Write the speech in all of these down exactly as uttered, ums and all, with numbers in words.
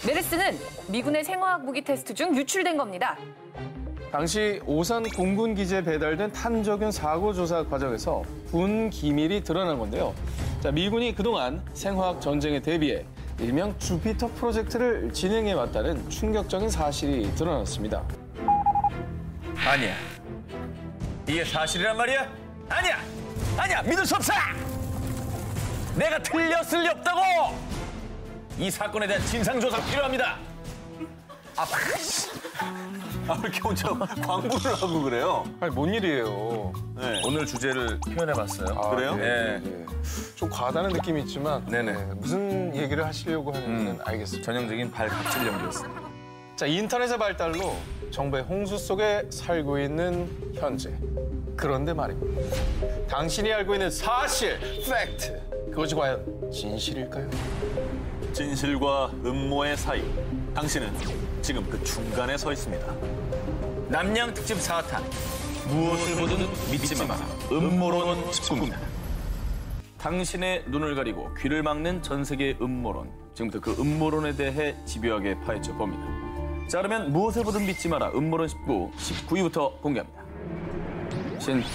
메르스는 미군의 생화학 무기 테스트 중 유출된 겁니다. 당시 오산 공군기지에 배달된 탄저균 사고 조사 과정에서 군 기밀이 드러난 건데요. 자, 미군이 그동안 생화학 전쟁에 대비해 일명 주피터 프로젝트를 진행해 왔다는 충격적인 사실이 드러났습니다. 아니야. 이게 사실이란 말이야? 아니야! 아니야! 믿을 수 없어! 내가 틀렸을 리 없다고! 이 사건에 대한 진상조사 필요합니다. 아, 아, 왜 이렇게 혼자 광고를 하고 그래요? 아니, 뭔 일이에요. 네. 오늘 주제를 표현해봤어요. 아, 그래요? 네. 네. 네. 좀 과하다는 느낌이 있지만 네네. 네, 무슨 얘기를 하시려고 하는지는 음, 알겠습니다. 전형적인 발갑질 연기였습니다. 자, 인터넷의 발달로 정보의 홍수 속에 살고 있는 현재. 그런데 말입니다. 당신이 알고 있는 사실, 팩트. 그것이 과연 진실일까요? 진실과 음모의 사이. 당신은 지금 그 중간에 서 있습니다. 남양 특집 사 탄. 무엇을 보든 믿지 마라. 음모론 십구입니다. 당신의 눈을 가리고 귀를 막는 전 세계의 음모론. 지금부터 그 음모론에 대해 집요하게 파헤쳐 봅니다. 자, 그러면 무엇을 보든 믿지 마라. 음모론 십구, 십구 위부터 공개합니다. 신.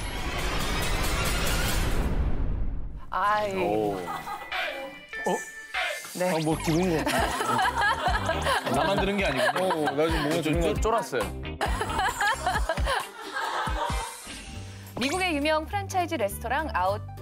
아이. 오. 어? 네. 아, 뭐 들은 거 같은데. 나만 들은 게 아니고. 어, 나 지금 뭔가 들은 거 쫄았어요. 미국의 유명 프랜차이즈 레스토랑 아웃비.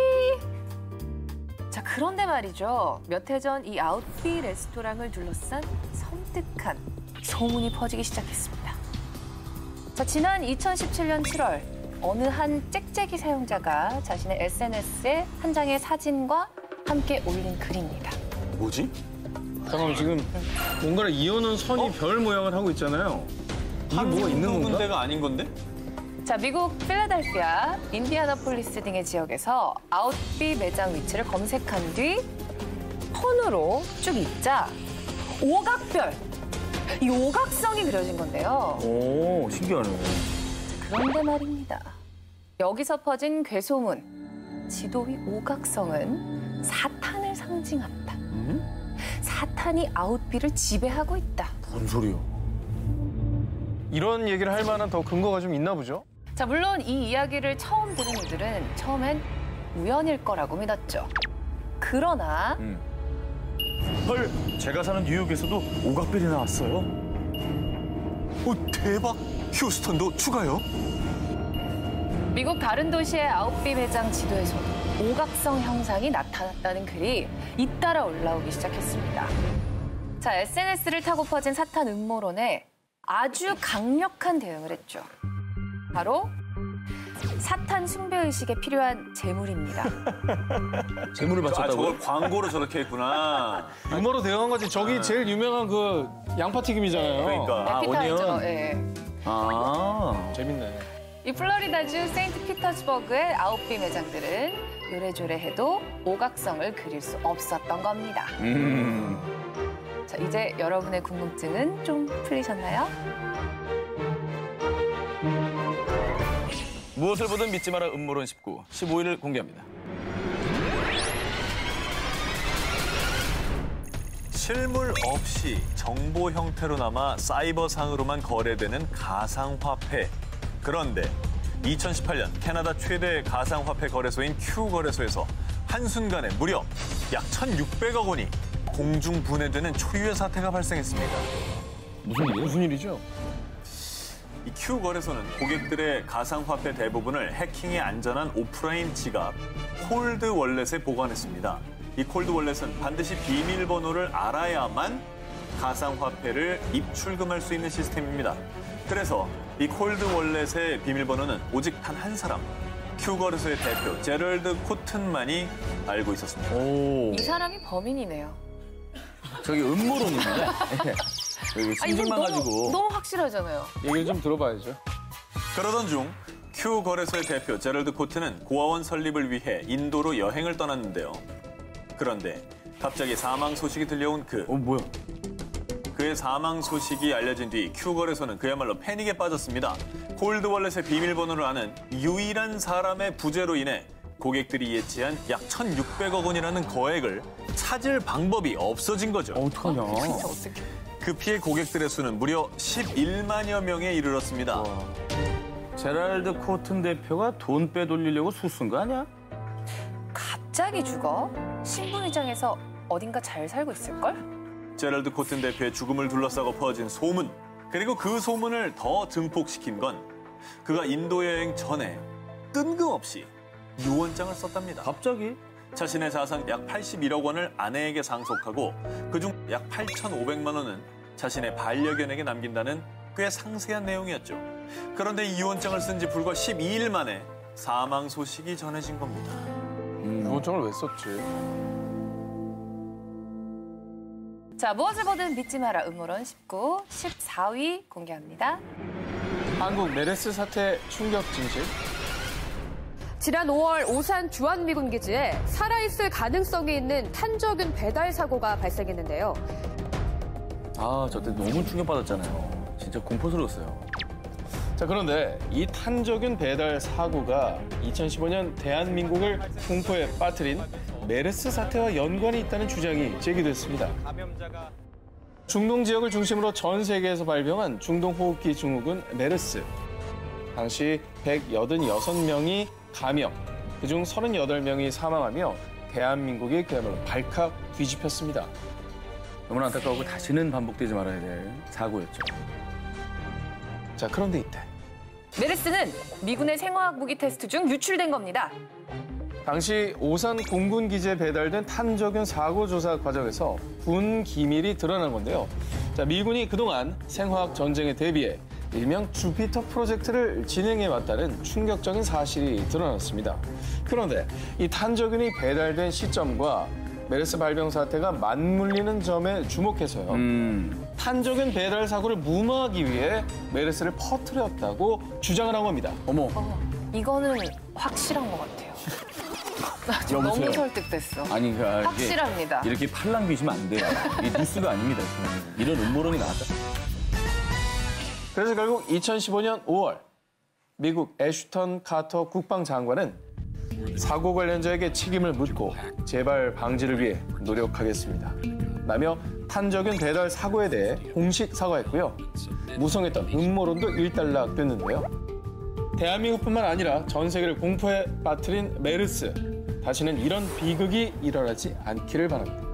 자, 그런데 말이죠. 몇 해 전 이 아웃비 레스토랑을 둘러싼 섬뜩한 소문이 퍼지기 시작했습니다. 자, 지난 이천십칠 년 칠월 어느 한 짹짹이 사용자가 자신의 에스엔에스에 한 장의 사진과 함께 올린 글입니다. 뭐지? 잠깐만, 지금 뭔가를 이어놓은 선이 어? 별 모양을 하고 있잖아요. 이게 뭐가 있는 건가? 군데가 아닌 건데? 자, 미국 필라델피아, 인디아나폴리스 등의 지역에서 아웃비 매장 위치를 검색한 뒤 폰으로 쭉 있자 오각별, 이 오각성이 그려진 건데요. 오, 신기하네. 그런데 말입니다. 여기서 퍼진 괴소문, 지도 위 오각성은 사탄을 상징한다. 음? 사탄이 아웃비를 지배하고 있다. 뭔 소리요? 이런 얘기를 할 만한 더 근거가 좀 있나 보죠? 자, 물론 이 이야기를 처음 들은 이들은 처음엔 우연일 거라고 믿었죠. 그러나 음. 헐, 제가 사는 뉴욕에서도 오각별이 나왔어요. 오, 대박! 휴스턴도 추가요? 미국 다른 도시의 아웃비 매장 지도에서도 오각성 형상이 나타났다는 글이 잇따라 올라오기 시작했습니다. 자, 에스엔에스를 타고 퍼진 사탄 음모론에 아주 강력한 대응을 했죠. 바로 사탄 숭배의식에 필요한 재물입니다. 재물을 아, 바쳤다고요? 저걸 광고로 저렇게 했구나. 유머로 대응한 거지. 저기 제일 유명한 그 양파튀김이잖아요. 그러니까. 아, 에피타이저. 오니언. 예. 아. 재밌네. 이 플로리다주 세인트 피터스버그의 아웃비 매장들은 요래조래해도 오각성을 그릴 수 없었던 겁니다. 음. 자, 이제 여러분의 궁금증은 좀 풀리셨나요? 무엇을 보든 믿지 마라 음모론 십구, 십오 위를 공개합니다. 실물 없이 정보 형태로 남아 사이버상으로만 거래되는 가상화폐. 그런데 이천십팔 년 캐나다 최대 가상화폐 거래소인 Q 거래소에서 한순간에 무려 약 천육백억 원이 공중 분해되는 초유의 사태가 발생했습니다. 무슨 일? 무슨 일이죠? 이 Q 거래소는 고객들의 가상화폐 대부분을 해킹에 안전한 오프라인 지갑, 콜드 월렛에 보관했습니다. 이 콜드 월렛은 반드시 비밀번호를 알아야만 가상화폐를 입출금할 수 있는 시스템입니다. 그래서 이 콜드 월렛의 비밀번호는 오직 단 한 사람, Q 거래소의 대표 제럴드 코튼만이 알고 있었습니다. 오. 이 사람이 범인이네요. 저기 음모론입니다. 여기 아, 이건 심증만 너무, 가지고. 너무 확실하잖아요. 얘기를 좀 들어봐야죠. 그러던 중 Q 거래소의 대표 제럴드 코튼은 고아원 설립을 위해 인도로 여행을 떠났는데요. 그런데 갑자기 사망 소식이 들려온 그 어, 뭐야? 그의 사망 소식이 알려진 뒤 Q 거래소는 그야말로 패닉에 빠졌습니다. 콜드 월렛의 비밀번호를 아는 유일한 사람의 부재로 인해 고객들이 예치한 약 천육백억 원이라는 거액을 찾을 방법이 없어진 거죠. 어떡하냐. 진짜 어떻게? 그 피해 고객들의 수는 무려 십일만여 명에 이르렀습니다. 제랄드 코튼 대표가 돈 빼돌리려고 수순 거 아니야? 갑자기 죽어? 신분위장해서 어딘가 잘 살고 있을걸? 제럴드 코튼 대표의 죽음을 둘러싸고 퍼진 소문, 그리고 그 소문을 더 증폭시킨 건 그가 인도 여행 전에 뜬금없이 유언장을 썼답니다. 갑자기? 자신의 자산 약 팔십일억 원을 아내에게 상속하고 그중 약 팔천오백만 원은 자신의 반려견에게 남긴다는 꽤 상세한 내용이었죠. 그런데 이 유언장을 쓴 지 불과 십이 일 만에 사망 소식이 전해진 겁니다. 유언장을 왜 썼지? 자, 무엇을 보든 믿지 마라. 음모론 십구, 십사 위 공개합니다. 한국 메르스 사태 충격 진실. 지난 오월 오산 주한미군 기지에 살아있을 가능성이 있는 탄저균 배달 사고가 발생했는데요. 아, 저 때 너무 충격받았잖아요. 진짜 공포스러웠어요. 자, 그런데 이 탄저균 배달 사고가 이천십오 년 대한민국을 공포에 빠뜨린 메르스 사태와 연관이 있다는 주장이 제기됐습니다. 중동 지역을 중심으로 전 세계에서 발병한 중동호흡기 증후군 메르스. 당시 백팔십육 명이 감염, 그중 삼십팔 명이 사망하며 대한민국이 그야말로 발칵 뒤집혔습니다. 너무나 안타까우고 다시는 반복되지 말아야 될 사고였죠. 자, 그런데 이때 메르스는 미군의 생화학 무기 테스트 중 유출된 겁니다. 당시 오산 공군 기지에 배달된 탄저균 사고 조사 과정에서 군 기밀이 드러난 건데요. 자, 미군이 그동안 생화학 전쟁에 대비해 일명 주피터 프로젝트를 진행해 왔다는 충격적인 사실이 드러났습니다. 그런데 이 탄저균이 배달된 시점과 메르스 발병 사태가 맞물리는 점에 주목해서요. 음. 탄저균 배달 사고를 무마하기 위해 메르스를 퍼뜨렸다고 주장을 한 겁니다. 어머. 어, 이거는 확실한 것 같아요. 나 지금 여보세요? 너무 설득됐어. 아니, 그러니까 이게 확실합니다. 이렇게 팔랑 귀시면 안 돼요. 이게 뉴스가 아닙니다. 지금. 이런 음모론이 나왔다. 그래서 결국 이천십오 년 오월 미국 애슈턴 카터 국방장관은 사고 관련자에게 책임을 묻고 재발 방지를 위해 노력하겠습니다. 라며 탄저균 배달 사고에 대해 공식 사과했고요. 무성했던 음모론도 일단락됐는데요. 대한민국뿐만 아니라 전 세계를 공포에 빠뜨린 메르스. 다시는 이런 비극이 일어나지 않기를 바랍니다.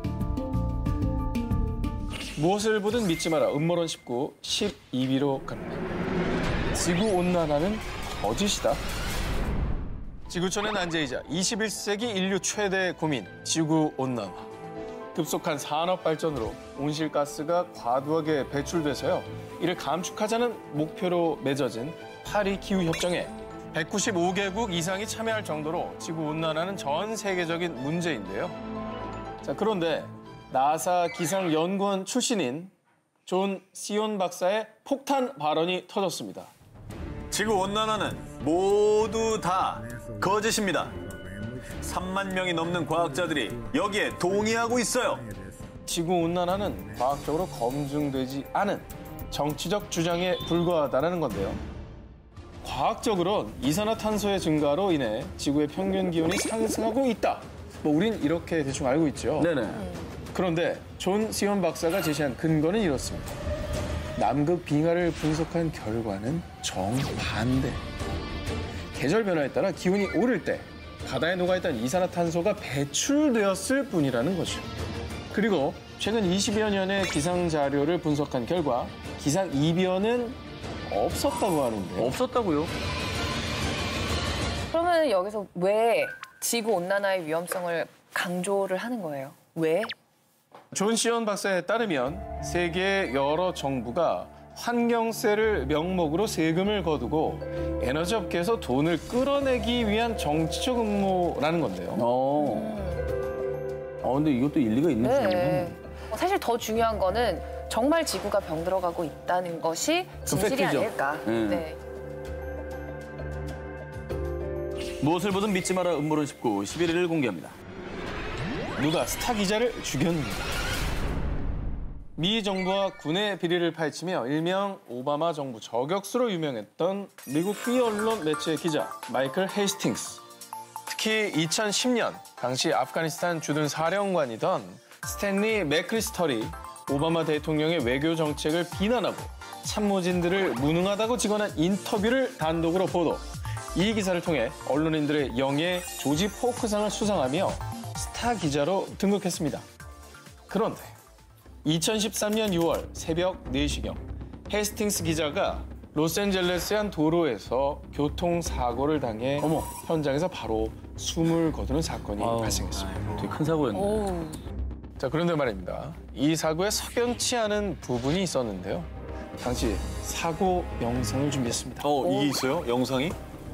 무엇을 보든 믿지 마라. 음모론 십구, 십이 위로 갑니다. 지구온난화는 거짓이다. 지구촌의 난제이자 이십일 세기 인류 최대 고민, 지구온난화. 급속한 산업 발전으로 온실가스가 과도하게 배출돼서요. 이를 감축하자는 목표로 맺어진 파리 기후협정에 백구십오 개국 이상이 참여할 정도로 지구온난화는 전 세계적인 문제인데요. 자, 그런데 나사 기상연구원 출신인 존 시온 박사의 폭탄 발언이 터졌습니다. 지구온난화는 모두 다 거짓입니다. 삼만 명이 넘는 과학자들이 여기에 동의하고 있어요. 지구온난화는 과학적으로 검증되지 않은 정치적 주장에 불과하다는 건데요. 과학적으로는 이산화탄소의 증가로 인해 지구의 평균 기온이 상승하고 있다. 뭐 우린 이렇게 대충 알고 있죠. 네네. 그런데 존 시온 박사가 제시한 근거는 이렇습니다. 남극 빙하를 분석한 결과는 정반대. 계절 변화에 따라 기온이 오를 때 바다에 녹아있던 이산화탄소가 배출되었을 뿐이라는 거죠. 그리고 최근 이십여 년의 기상 자료를 분석한 결과 기상 이변은 없었다고 하는데. 없었다고요? 그러면 여기서 왜 지구온난화의 위험성을 강조를 하는 거예요? 왜? 존 시온 박사에 따르면 세계 여러 정부가 환경세를 명목으로 세금을 거두고 에너지 업계에서 돈을 끌어내기 위한 정치적 음모라는 건데요. 어. 어, 근데 이것도 일리가 있는 네. 주장이네. 어, 사실 더 중요한 거는 정말 지구가 병들어가고 있다는 것이 진실이 팩트죠. 아닐까. 네. 네. 무엇을 보든 믿지 마라. 음모론 십구, 십일 위를 공개합니다. 누가 스타 기자를 죽였는가. 미 정부와 군의 비리를 파헤치며 일명 오바마 정부 저격수로 유명했던 미국 피 언론 매체 기자 마이클 헤이스팅스. 특히 이천십 년 당시 아프가니스탄 주둔 사령관이던 스탠리 맥크리스털이 오바마 대통령의 외교 정책을 비난하고 참모진들을 무능하다고 직언한 인터뷰를 단독으로 보도. 이 기사를 통해 언론인들의 영예 조지 포크상을 수상하며 스타 기자로 등극했습니다. 그런데 이천십삼 년 유월 새벽 네 시경 헤스팅스 기자가 로스앤젤레스의 한 도로에서 교통사고를 당해 어머. 현장에서 바로 숨을 거두는 사건이 아우, 발생했습니다. 되게 큰 사고였네. 오. 자, 그런데 말입니다. 이 사고에 석연치 않은 부분이 있었는데요. 당시 사고 영상을 준비했습니다. 어, 이게 있어요? 영상이?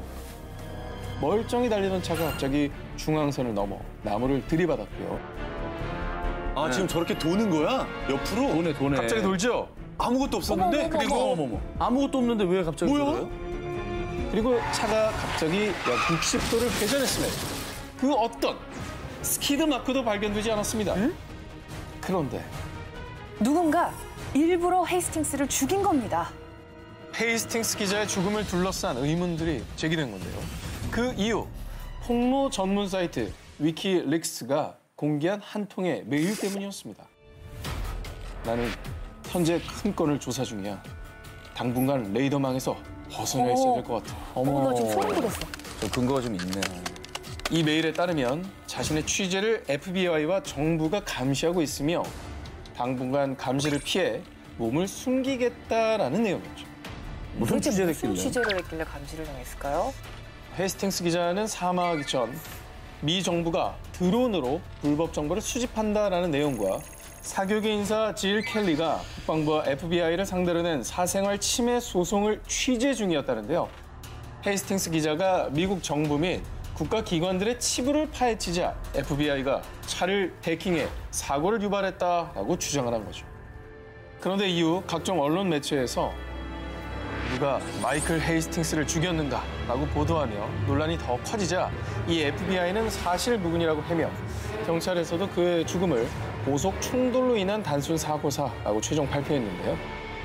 멀쩡히 달리던 차가 갑자기 중앙선을 넘어 나무를 들이받았고요. 아, 지금 저렇게 도는 거야? 옆으로? 도네, 도네. 갑자기 돌죠? 아무것도 없었는데? 어머, 어머, 그리고 어머, 어머. 아무것도 없는데 왜 갑자기 뭐야? 그래요? 그리고 차가 갑자기 약 육십 도를 회전했음에도 그 어떤 스키드 마크도 발견되지 않았습니다. 그런데 누군가 일부러 헤이스팅스를 죽인 겁니다. 헤이스팅스 기자의 죽음을 둘러싼 의문들이 제기된 건데요. 그 이유, 폭로 전문 사이트 위키릭스가 공개한 한 통의 메일 때문이었습니다. 나는 현재 큰 건을 조사 중이야. 당분간 레이더망에서 벗어나 있어야 될 것 같아. 어머, 나 지금 소름 돋았어. 저 근거가 좀 있네. 이 메일에 따르면 자신의 취재를 에프비아이와 정부가 감시하고 있으며 당분간 감시를 피해 몸을 숨기겠다라는 내용이었죠. 무슨 도대체 취재를 무슨 했길래? 취재를 했길래 감시를 당했을까요? 헤스팅스 기자는 사망하기 전 미 정부가 드론으로 불법 정보를 수집한다라는 내용과 사교계 인사 질 켈리가 국방부와 에프비아이를 상대로 낸 사생활 침해 소송을 취재 중이었다는데요. 헤스팅스 기자가 미국 정부 및 국가기관들의 치부를 파헤치자 에프비아이가 차를 해킹해 사고를 유발했다라고 주장을 한 거죠. 그런데 이후 각종 언론 매체에서 누가 마이클 헤이스팅스를 죽였는가라고 보도하며 논란이 더 커지자 이 에프비아이는 사실 무근이라고 해명, 경찰에서도 그의 죽음을 고속 충돌로 인한 단순 사고사라고 최종 발표했는데요.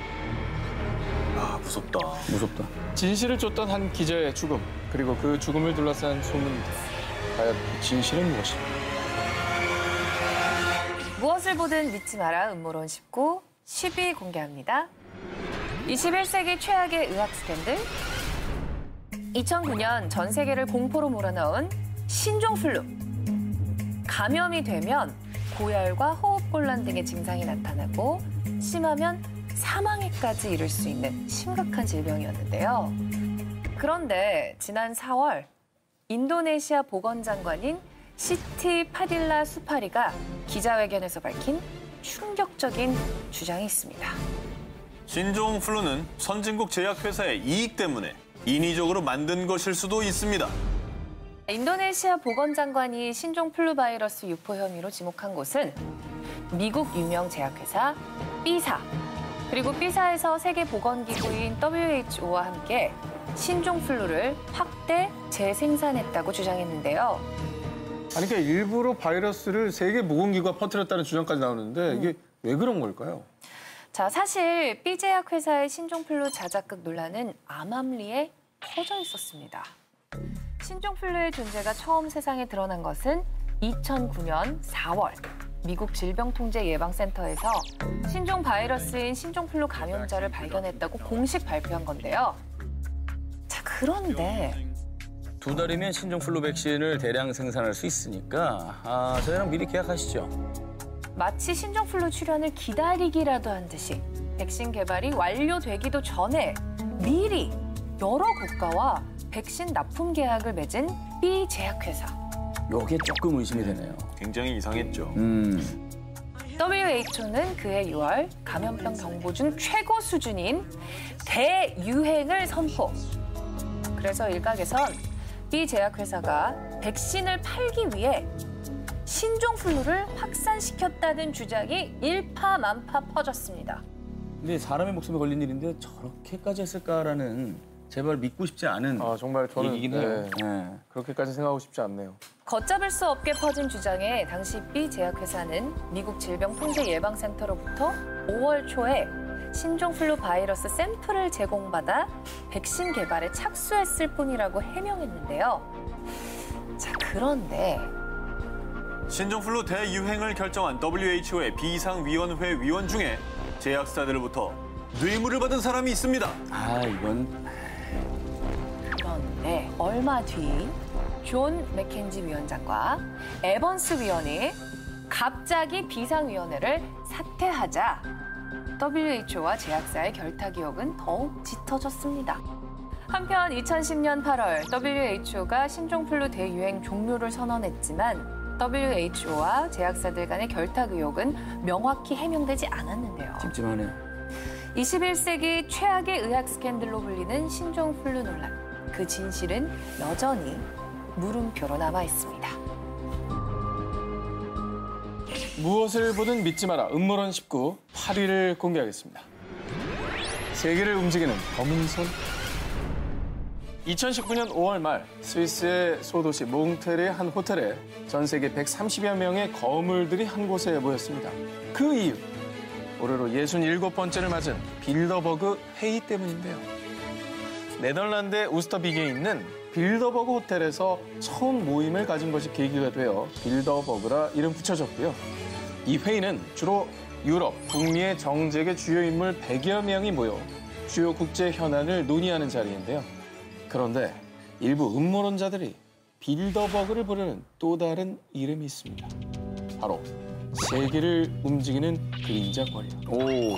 아, 무섭다. 무섭다. 진실을 쫓던 한 기자의 죽음, 그리고 그 죽음을 둘러싼 소문들. 과연 그 진실은 무엇일까? 무엇을 보든 믿지 마라 음모론 십구, 십 위 공개합니다. 이십일 세기 최악의 의학 스캔들. 이천구 년 전 세계를 공포로 몰아넣은 신종플루. 감염이 되면 고열과 호흡곤란 등의 증상이 나타나고 심하면 사망에까지 이를 수 있는 심각한 질병이었는데요. 그런데 지난 사월 인도네시아 보건장관인 시티 파딜라 수파리가 기자회견에서 밝힌 충격적인 주장이 있습니다. 신종 플루는 선진국 제약회사의 이익 때문에 인위적으로 만든 것일 수도 있습니다. 인도네시아 보건장관이 신종플루 바이러스 유포 혐의로 지목한 곳은 미국 유명 제약회사 B사, 그리고 B사에서 세계보건기구인 더블유에이치오와 함께 신종플루를 확대 재생산했다고 주장했는데요. 아니, 그러니까 일부러 바이러스를 세계보건기구가 퍼뜨렸다는 주장까지 나오는데 이게 왜 그런 걸까요? 자, 사실 B제약 회사의 신종플루 자작극 논란은 암암리에 퍼져 있었습니다. 신종플루의 존재가 처음 세상에 드러난 것은 이천구 년 사월 미국 질병통제예방센터에서 신종 바이러스인 신종플루 감염자를 발견했다고 공식 발표한 건데요. 자, 그런데 두 달이면 신종플루 백신을 대량 생산할 수 있으니까 아, 저희랑 미리 계약하시죠. 마치 신종플루 출현을 기다리기라도 한 듯이 백신 개발이 완료되기도 전에 미리 여러 국가와 백신 납품 계약을 맺은 B 제약회사. 요게 조금 의심이 되네요. 굉장히 이상했죠. 음. 더블유에이치오는 그해 유월 감염병 경보 중 최고 수준인 대유행을 선포. 그래서 일각에선 B 제약회사가 백신을 팔기 위해 신종플루를 확산시켰다는 주장이 일파만파 퍼졌습니다. 근데 사람의 목숨에 걸린 일인데 저렇게까지 했을까라는 제발 믿고 싶지 않은 아, 정말 저는 얘기긴 해요. 네, 네. 그렇게까지 생각하고 싶지 않네요. 걷잡을 수 없게 퍼진 주장에 당시 B 제약회사는 미국 질병통제예방센터로부터 오월 초에 신종플루 바이러스 샘플을 제공받아 백신 개발에 착수했을 뿐이라고 해명했는데요. 자, 그런데 신종플루 대유행을 결정한 더블유에이치오의 비상위원회 위원 중에 제약사들로부터 뇌물을 받은 사람이 있습니다. 아, 이건 그런데 얼마 뒤 존 맥켄지 위원장과 에번스 위원이 갑자기 비상위원회를 사퇴하자 더블유에이치오와 제약사의 결탁의혹은 더욱 짙어졌습니다. 한편 이천십 년 팔월 더블유에이치오가 신종플루 대유행 종료를 선언했지만 더블유에이치오와 제약사들 간의 결탁 의혹은 명확히 해명되지 않았는데요. 찜찜하네요. 이십일 세기 최악의 의학 스캔들로 불리는 신종플루 논란. 그 진실은 여전히 물음표로 남아 있습니다. 무엇을 보든 믿지 마라. 음모론 십구 팔 위를 공개하겠습니다. 세계를 움직이는 검은 손. 이천십구 년 오월 말 스위스의 소도시 몽트레의 한 호텔에 전 세계 백삼십여 명의 거물들이 한 곳에 모였습니다. 그 이유, 올해로 예순일곱 번째를 맞은 빌더버그 회의 때문인데요. 네덜란드의 우스터비게에 있는 빌더버그 호텔에서 처음 모임을 가진 것이 계기가 되어 빌더버그라 이름 붙여졌고요. 이 회의는 주로 유럽, 북미의 정재계 주요 인물 백여 명이 모여 주요 국제 현안을 논의하는 자리인데요. 그런데 일부 음모론자들이 빌더버그를 부르는 또 다른 이름이 있습니다. 바로 세계를 움직이는 그림자 거리. 오.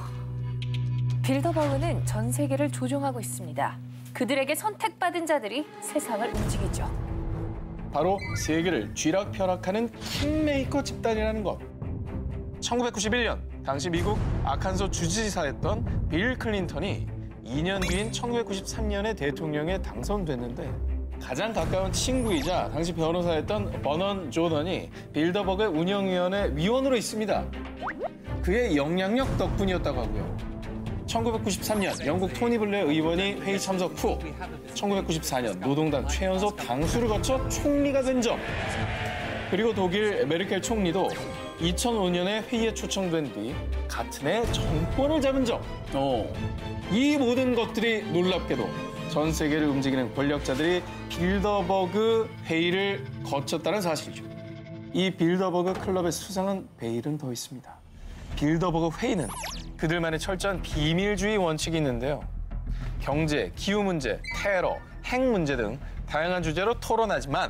빌더버그는 전 세계를 조종하고 있습니다. 그들에게 선택받은 자들이 세상을 움직이죠. 바로 세계를 쥐락펴락하는 킹메이커 집단이라는 것. 천구백구십일 년 당시 미국 아칸소 주지사였던 빌 클린턴이 이 년 뒤인 천구백구십삼 년에 대통령에 당선됐는데 가장 가까운 친구이자 당시 변호사였던 버넌 조던이 빌더버그 운영위원회 위원으로 있습니다. 그의 영향력 덕분이었다고 하고요. 천구백구십삼 년 영국 토니 블레어 의원이 회의 참석 후 천구백구십사 년 노동당 최연소 당수를 거쳐 총리가 된 점, 그리고 독일 메르켈 총리도 이천오 년에 회의에 초청된 뒤 같은 해 정권을 잡은 점. 어. 이 모든 것들이 놀랍게도 전 세계를 움직이는 권력자들이 빌더버그 회의를 거쳤다는 사실이죠. 이 빌더버그 클럽의 수상한 베일은 더 있습니다. 빌더버그 회의는 그들만의 철저한 비밀주의 원칙이 있는데요. 경제, 기후 문제, 테러, 핵 문제 등 다양한 주제로 토론하지만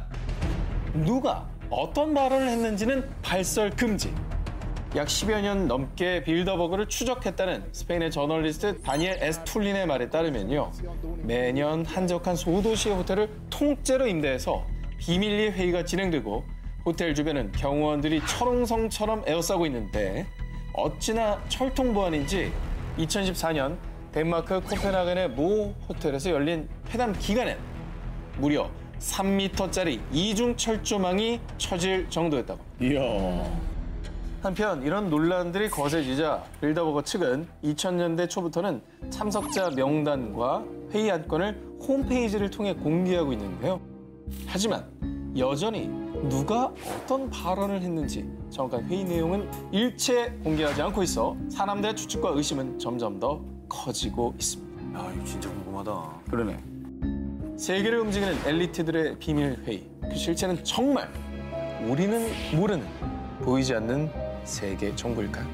누가 어떤 발언을 했는지는 발설 금지. 약 십여 년 넘게 빌더버그를 추적했다는 스페인의 저널리스트 다니엘 에스툴린의 말에 따르면요. 매년 한적한 소도시의 호텔을 통째로 임대해서 비밀리에 회의가 진행되고 호텔 주변은 경호원들이 철옹성처럼 에워싸고 있는데 어찌나 철통보안인지 이천십사 년 덴마크 코펜하겐의 모 호텔에서 열린 회담 기간엔 무려 삼 미터짜리 이중 철조망이 쳐질 정도였다고. 이야. 한편 이런 논란들이 거세지자 빌더버거 측은 이천 년대 초부터는 참석자 명단과 회의 안건을 홈페이지를 통해 공개하고 있는데요. 하지만 여전히 누가 어떤 발언을 했는지 정확한 회의 내용은 일체 공개하지 않고 있어 사람들의 추측과 의심은 점점 더 커지고 있습니다. 야, 이거 진짜 궁금하다. 그러네. 세계를 움직이는 엘리트들의 비밀 회의. 그 실체는 정말 우리는 모르는, 보이지 않는 세계 정보일까요?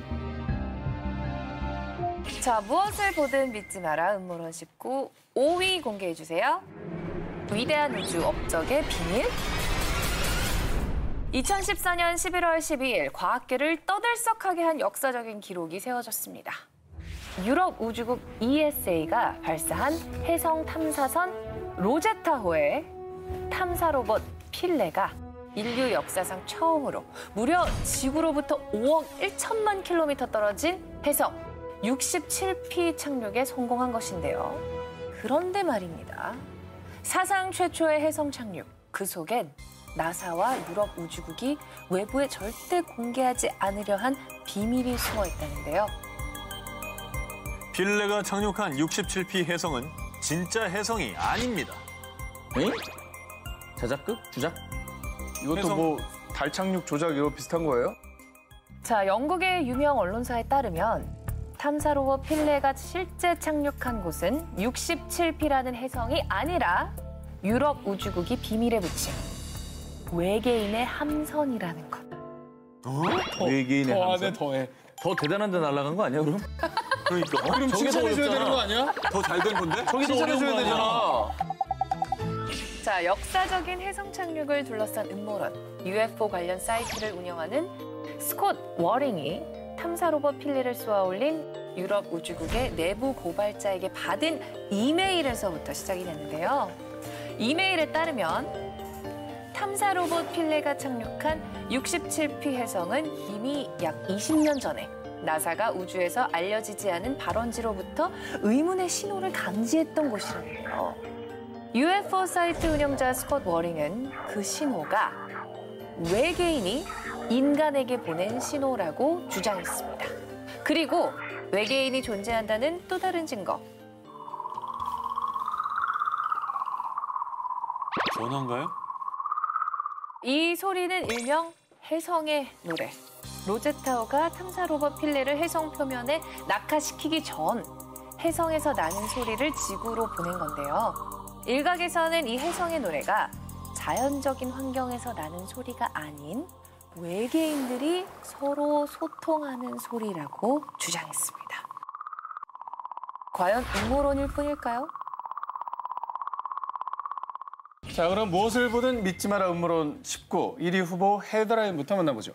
자, 무엇을 보든 믿지 마라. 음모론 십구 오 위 공개해 주세요. 위대한 우주 업적의 비밀? 이천십사 년 십일월 십이일 과학계를 떠들썩하게 한 역사적인 기록이 세워졌습니다. 유럽 우주국 이에스에이가 발사한 해성 탐사선 로제타호의 탐사 로봇 필레가 인류 역사상 처음으로 무려 지구로부터 오억 일천만 킬로미터 떨어진 해성 육십칠 피 착륙에 성공한 것인데요. 그런데 말입니다. 사상 최초의 해성 착륙, 그 속엔 나사와 유럽 우주국이 외부에 절대 공개하지 않으려 한 비밀이 숨어 있다는데요. 필레가 착륙한 육십칠 피 해성은 진짜 해성이 아닙니다. 응? 자작극? 주작? 이것도 해성- 뭐 달 착륙 조작 이거 비슷한 거예요? 자, 영국의 유명 언론사에 따르면 탐사 로봇 필레가 실제 착륙한 곳은 육십칠 피라는 해성이 아니라 유럽 우주국이 비밀에 붙인 외계인의 함선이라는 것. 외계인의 더 함선. 안에 더해. 더 대단한 데 날아간 거 아니야, 그럼? 그러니까 어? 그럼 저게 더 칭찬해줘야 되는 거 어렵잖아. 아니야? 더 잘 된 건데? 저기 더 어려운 칭찬해줘야 거 되잖아. 자, 역사적인 혜성 착륙을 둘러싼 음모론. 유에프오 관련 사이트를 운영하는 스콧 워링이 탐사 로봇 필리를 쏘아 올린 유럽 우주국의 내부 고발자에게 받은 이메일에서부터 시작이 됐는데요. 이메일에 따르면 탐사 로봇 필레가 착륙한 육십칠 피 혜성은 이미 약 이십 년 전에 나사가 우주에서 알려지지 않은 발원지로부터 의문의 신호를 감지했던 곳이라는데요. 유에프오 사이트 운영자 스콧 워링은 그 신호가 외계인이 인간에게 보낸 신호라고 주장했습니다. 그리고 외계인이 존재한다는 또 다른 증거. 전화인가요? 이 소리는 일명 혜성의 노래. 로제타워가 탐사 로봇 필레를 혜성 표면에 낙하시키기 전 혜성에서 나는 소리를 지구로 보낸 건데요. 일각에서는 이 혜성의 노래가 자연적인 환경에서 나는 소리가 아닌 외계인들이 서로 소통하는 소리라고 주장했습니다. 과연 음모론일 뿐일까요? 자, 그럼 무엇을 보든 믿지 마라 음모론 십구 일 위 후보 헤드라인부터 만나보죠.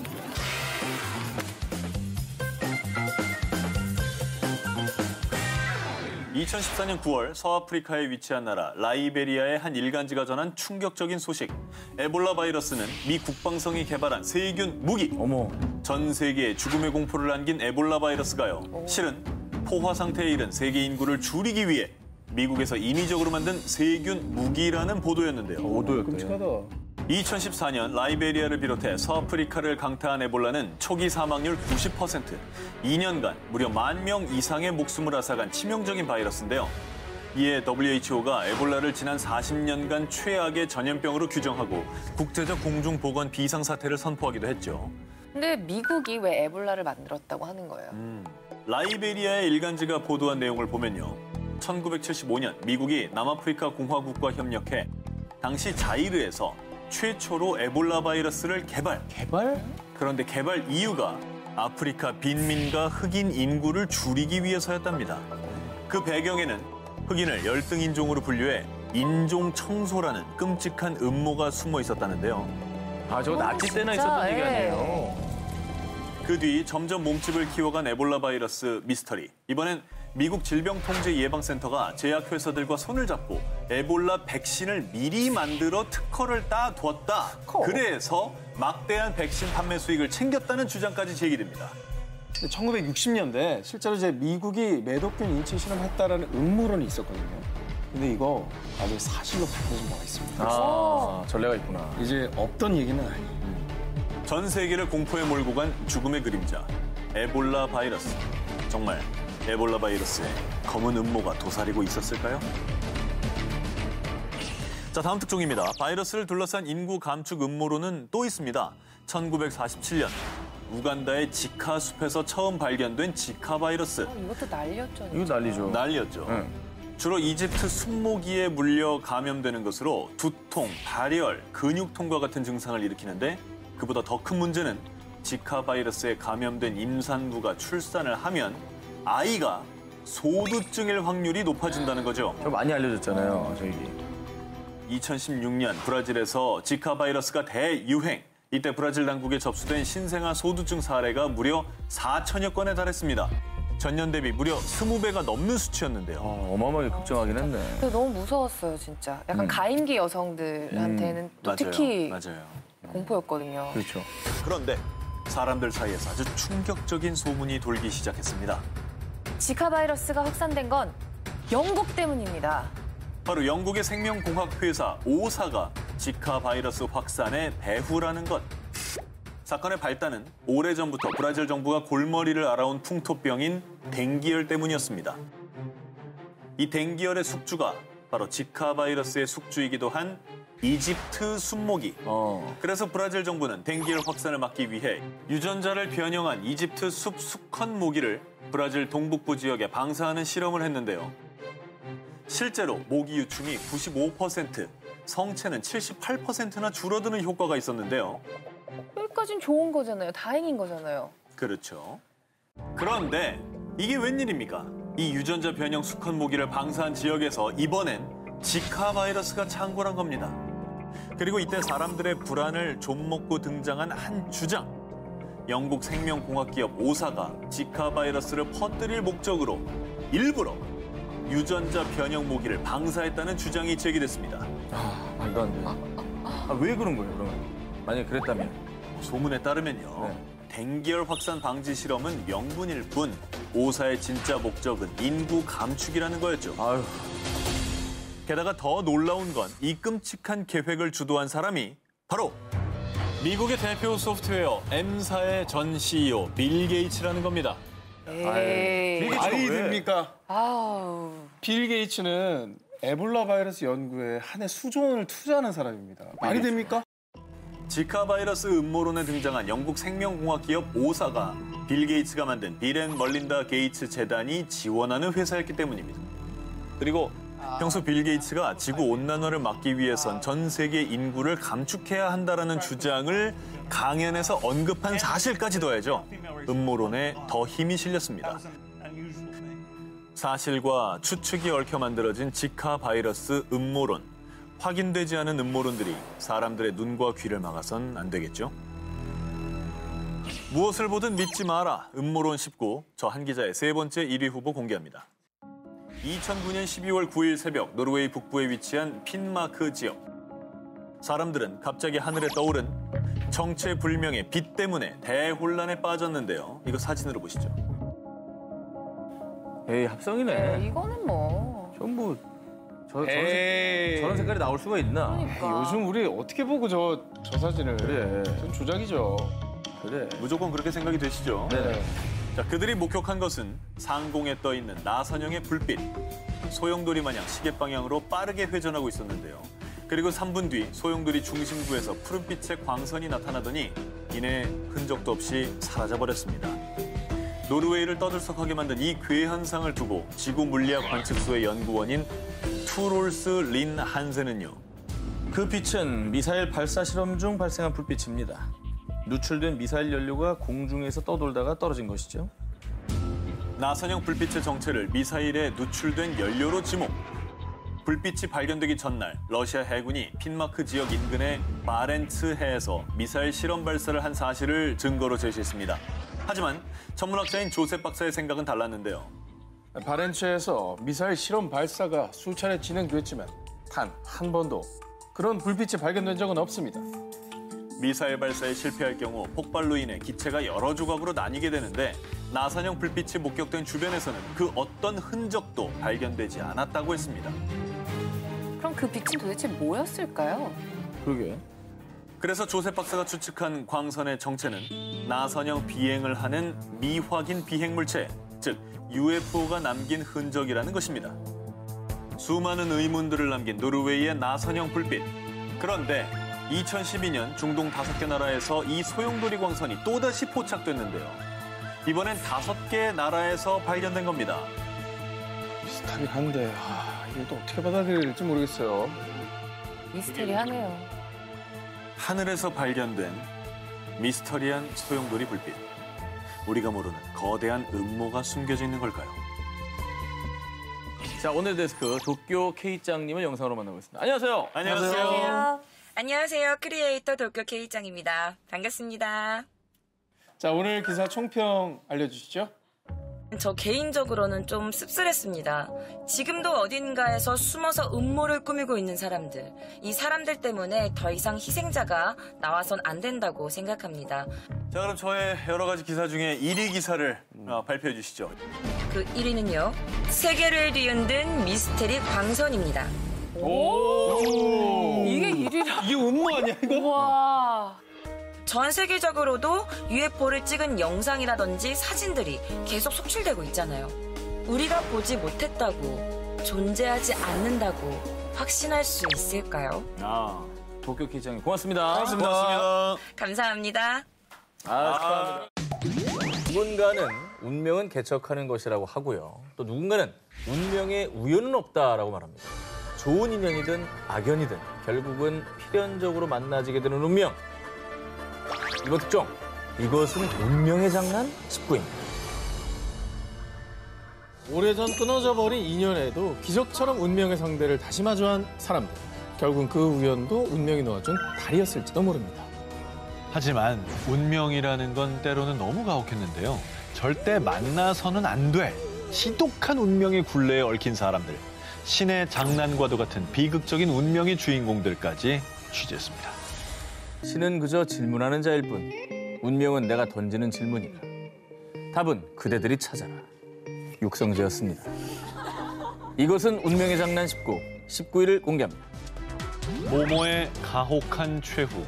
이천십사 년 구월 서아프리카에 위치한 나라 라이베리아의 한 일간지가 전한 충격적인 소식. 에볼라 바이러스는 미 국방성이 개발한 세균 무기. 어머. 전 세계에 죽음의 공포를 안긴 에볼라 바이러스가요. 실은 포화 상태에 이른 세계 인구를 줄이기 위해 미국에서 인위적으로 만든 세균 무기라는 보도였는데요. 오도였대. 끔찍하다. 이천십사 년 라이베리아를 비롯해 서아프리카를 강타한 에볼라는 초기 사망률 구십 퍼센트, 이 년간 무려 만 명 이상의 목숨을 앗아간 치명적인 바이러스인데요. 이에 더블유에이치오가 에볼라를 지난 사십 년간 최악의 전염병으로 규정하고 국제적 공중보건 비상사태를 선포하기도 했죠. 근데 미국이 왜 에볼라를 만들었다고 하는 거예요? 음, 라이베리아의 일간지가 보도한 내용을 보면요. 천구백칠십오 년 미국이 남아프리카 공화국과 협력해 당시 자이르에서 최초로 에볼라 바이러스를 개발. 개발? 그런데 개발 이유가 아프리카 빈민과 흑인 인구를 줄이기 위해서였답니다. 그 배경에는 흑인을 열등 인종으로 분류해 인종 청소라는 끔찍한 음모가 숨어 있었다는데요. 아, 저거 어, 나치 때나 진짜, 있었던 얘기 예. 아니에요? 그 뒤 점점 몸집을 키워간 에볼라 바이러스 미스터리. 이번엔 미국 질병통제예방센터가 제약회사들과 손을 잡고 에볼라 백신을 미리 만들어 특허를 따뒀다. 특허? 그래서 막대한 백신 판매 수익을 챙겼다는 주장까지 제기됩니다. 천구백육십 년대 실제로 이제 미국이 매독균 인체 실험했다라는 음모론이 있었거든요. 근데 이거 아주 사실로 밝혀진 바가 있습니다. 아, 전례가 있구나. 이제 없던 얘기는 아니에요. 전 세계를 공포에 몰고 간 죽음의 그림자, 에볼라 바이러스. 정말 에볼라 바이러스에 검은 음모가 도사리고 있었을까요? 자, 다음 특종입니다. 바이러스를 둘러싼 인구 감축 음모론은 또 있습니다. 천구백사십칠 년 우간다의 지카 숲에서 처음 발견된 지카 바이러스. 어, 이것도 날렸죠. 이거 난리죠. 난리였죠. 응. 주로 이집트 순모기에 물려 감염되는 것으로 두통, 발열, 근육통과 같은 증상을 일으키는데 그보다 더 큰 문제는 지카 바이러스에 감염된 임산부가 출산을 하면 아이가 소두증일 확률이 높아진다는 거죠. 저 많이 알려졌잖아요, 저 얘기. 이천십육 년 브라질에서 지카 바이러스가 대유행. 이때 브라질 당국에 접수된 신생아 소두증 사례가 무려 사천여 건에 달했습니다. 전년 대비 무려 이십 배가 넘는 수치였는데요. 어, 어마어마하게 급증하긴 했네. 근데 너무 무서웠어요, 진짜. 약간 음. 가임기 여성들한테는 또 맞아요. 특히 맞아요. 공포였거든요. 그렇죠. 그런데 사람들 사이에서 아주 충격적인 소문이 돌기 시작했습니다. 지카 바이러스가 확산된 건 영국 때문입니다. 바로 영국의 생명공학 회사 오사가 지카 바이러스 확산의 배후라는 것. 사건의 발단은 오래전부터 브라질 정부가 골머리를 앓아온 풍토병인 댕기열 때문이었습니다. 이 댕기열의 숙주가 바로 지카 바이러스의 숙주이기도 한 이집트 순모기. 어. 그래서 브라질 정부는 댕기열 확산을 막기 위해 유전자를 변형한 이집트 숲 수컷 모기를 브라질 동북부 지역에 방사하는 실험을 했는데요. 실제로 모기 유충이 구십오 퍼센트, 성체는 칠십팔 퍼센트나 줄어드는 효과가 있었는데요. 거기까진 좋은 거잖아요. 다행인 거잖아요. 그렇죠. 그런데 이게 웬일입니까? 이 유전자 변형 수컷 모기를 방사한 지역에서 이번엔 지카 바이러스가 창궐한 겁니다. 그리고 이때 사람들의 불안을 좀먹고 등장한 한 주장. 영국 생명공학 기업 오사가 지카 바이러스를 퍼뜨릴 목적으로 일부러 유전자 변형 모기를 방사했다는 주장이 제기됐습니다. 아, 말도 안 돼. 아, 왜 그런 거예요, 그러면? 만약에 그랬다면? 소문에 따르면요. 네. 댕기열 확산 방지 실험은 명분일 뿐 오사의 진짜 목적은 인구 감축이라는 거였죠. 아유. 게다가 더 놀라운 건 이 끔찍한 계획을 주도한 사람이 바로 미국의 대표 소프트웨어 M사의 전 씨이오 빌 게이츠라는 겁니다. 에이. 말이 됩니까? 아우. 빌 게이츠는 에볼라 바이러스 연구에 한 해 수조 원을 투자하는 사람입니다. 말이 됩니까? 지카 바이러스 음모론에 등장한 영국 생명공학 기업 오사가 빌 게이츠가 만든 빌 앤 멀린다 게이츠 재단이 지원하는 회사였기 때문입니다. 그리고 평소 빌 게이츠가 지구 온난화를 막기 위해선 전 세계 인구를 감축해야 한다라는 주장을 강연에서 언급한 사실까지 더해져 음모론에 더 힘이 실렸습니다. 사실과 추측이 얽혀 만들어진 지카 바이러스 음모론. 확인되지 않은 음모론들이 사람들의 눈과 귀를 막아선 안 되겠죠? 무엇을 보든 믿지 마라. 음모론 십구. 저 한 기자의 세 번째 일 위 후보 공개합니다. 이천구 년 십이월 구일 새벽 노르웨이 북부에 위치한 핀마크 지역. 사람들은 갑자기 하늘에 떠오른 정체불명의 빛 때문에 대혼란에 빠졌는데요. 이거 사진으로 보시죠. 에이, 합성이네. 네, 이거는 뭐. 전부 저, 저런, 에이. 색, 저런 색깔이 나올 수가 있나? 그러니까. 요즘 우리 어떻게 보고 저, 저 사진을. 그래. 전 조작이죠. 그래. 무조건 그렇게 생각이 되시죠? 네네. 자, 그들이 목격한 것은 상공에 떠 있는 나선형의 불빛. 소용돌이 마냥 시계 방향으로 빠르게 회전하고 있었는데요. 그리고 삼 분 뒤 소용돌이 중심부에서 푸른빛의 광선이 나타나더니 이내 흔적도 없이 사라져버렸습니다. 노르웨이를 떠들썩하게 만든 이 괴현상을 두고 지구 물리학 관측소의 연구원인 투롤스 린 한센은요. 그 빛은 미사일 발사 실험 중 발생한 불빛입니다. 누출된 미사일 연료가 공중에서 떠돌다가 떨어진 것이죠. 나선형 불빛의 정체를 미사일에 누출된 연료로 지목. 불빛이 발견되기 전날 러시아 해군이 핀마크 지역 인근의 바렌츠 해에서 미사일 실험 발사를 한 사실을 증거로 제시했습니다. 하지만 천문학자인 조셉 박사의 생각은 달랐는데요. 바렌츠에서 미사일 실험 발사가 수차례 진행됐지만 단 한 번도 그런 불빛이 발견된 적은 없습니다. 미사일 발사에 실패할 경우 폭발로 인해 기체가 여러 조각으로 나뉘게 되는데 나선형 불빛이 목격된 주변에서는 그 어떤 흔적도 발견되지 않았다고 했습니다. 그럼 그 빛은 도대체 뭐였을까요? 그러게. 그래서 조셉 박사가 추측한 광선의 정체는 나선형 비행을 하는 미확인 비행물체, 즉 유에프오가 남긴 흔적이라는 것입니다. 수많은 의문들을 남긴 노르웨이의 나선형 불빛. 그런데 이천십이 년 중동 다섯 개 나라에서 이 소용돌이 광선이 또다시 포착됐는데요. 이번엔 다섯 개 나라에서 발견된 겁니다. 비슷하긴 한데 아, 이걸 또 어떻게 받아들여야 될지 모르겠어요. 미스테리하네요. 하늘에서 발견된 미스터리한 소용돌이 불빛. 우리가 모르는 거대한 음모가 숨겨져 있는 걸까요? 자, 오늘 데스크 도쿄 K짱님을 영상으로 만나보겠습니다. 안녕하세요. 안녕하세요. 안녕하세요. 안녕하세요. 크리에이터 도쿄 K짱입니다. 반갑습니다. 자, 오늘 기사 총평 알려주시죠. 저 개인적으로는 좀 씁쓸했습니다. 지금도 어딘가에서 숨어서 음모를 꾸미고 있는 사람들. 이 사람들 때문에 더 이상 희생자가 나와선 안 된다고 생각합니다. 자, 그럼 저의 여러 가지 기사 중에 일 위 기사를 어, 발표해 주시죠. 그 일 위는요. 세계를 뒤흔든 미스테리 광선입니다. 오, 이게 일이라. 이게 음모 아니야 이거? 와. 전 세계적으로도 유에프오를 찍은 영상이라든지 사진들이 계속 속출되고 있잖아요. 우리가 보지 못했다고, 존재하지 않는다고 확신할 수 있을까요? 아, 도쿄 K짱님 고맙습니다. 고맙습니다. 고맙습니다. 감사합니다. 아, 축하합니다. 누군가는 운명은 개척하는 것이라고 하고요. 또 누군가는 운명에 우연은 없다라고 말합니다. 좋은 인연이든 악연이든 결국은 필연적으로 만나지게 되는 운명. 이번 특종, 이것은 운명의 장난 십구입니다. 오래전 끊어져 버린 인연에도 기적처럼 운명의 상대를 다시 마주한 사람들. 결국은 그 우연도 운명이 놓아준 달이었을지도 모릅니다. 하지만 운명이라는 건 때로는 너무 가혹했는데요. 절대 만나서는 안 돼. 지독한 운명의 굴레에 얽힌 사람들. 신의 장난과도 같은 비극적인 운명의 주인공들까지 취재했습니다. 신은 그저 질문하는 자일 뿐, 운명은 내가 던지는 질문이다. 답은 그대들이 찾아라. 육성재였습니다. 이것은 운명의 장난 십구, 십구 일을 공개합니다. 모모의 가혹한 최후.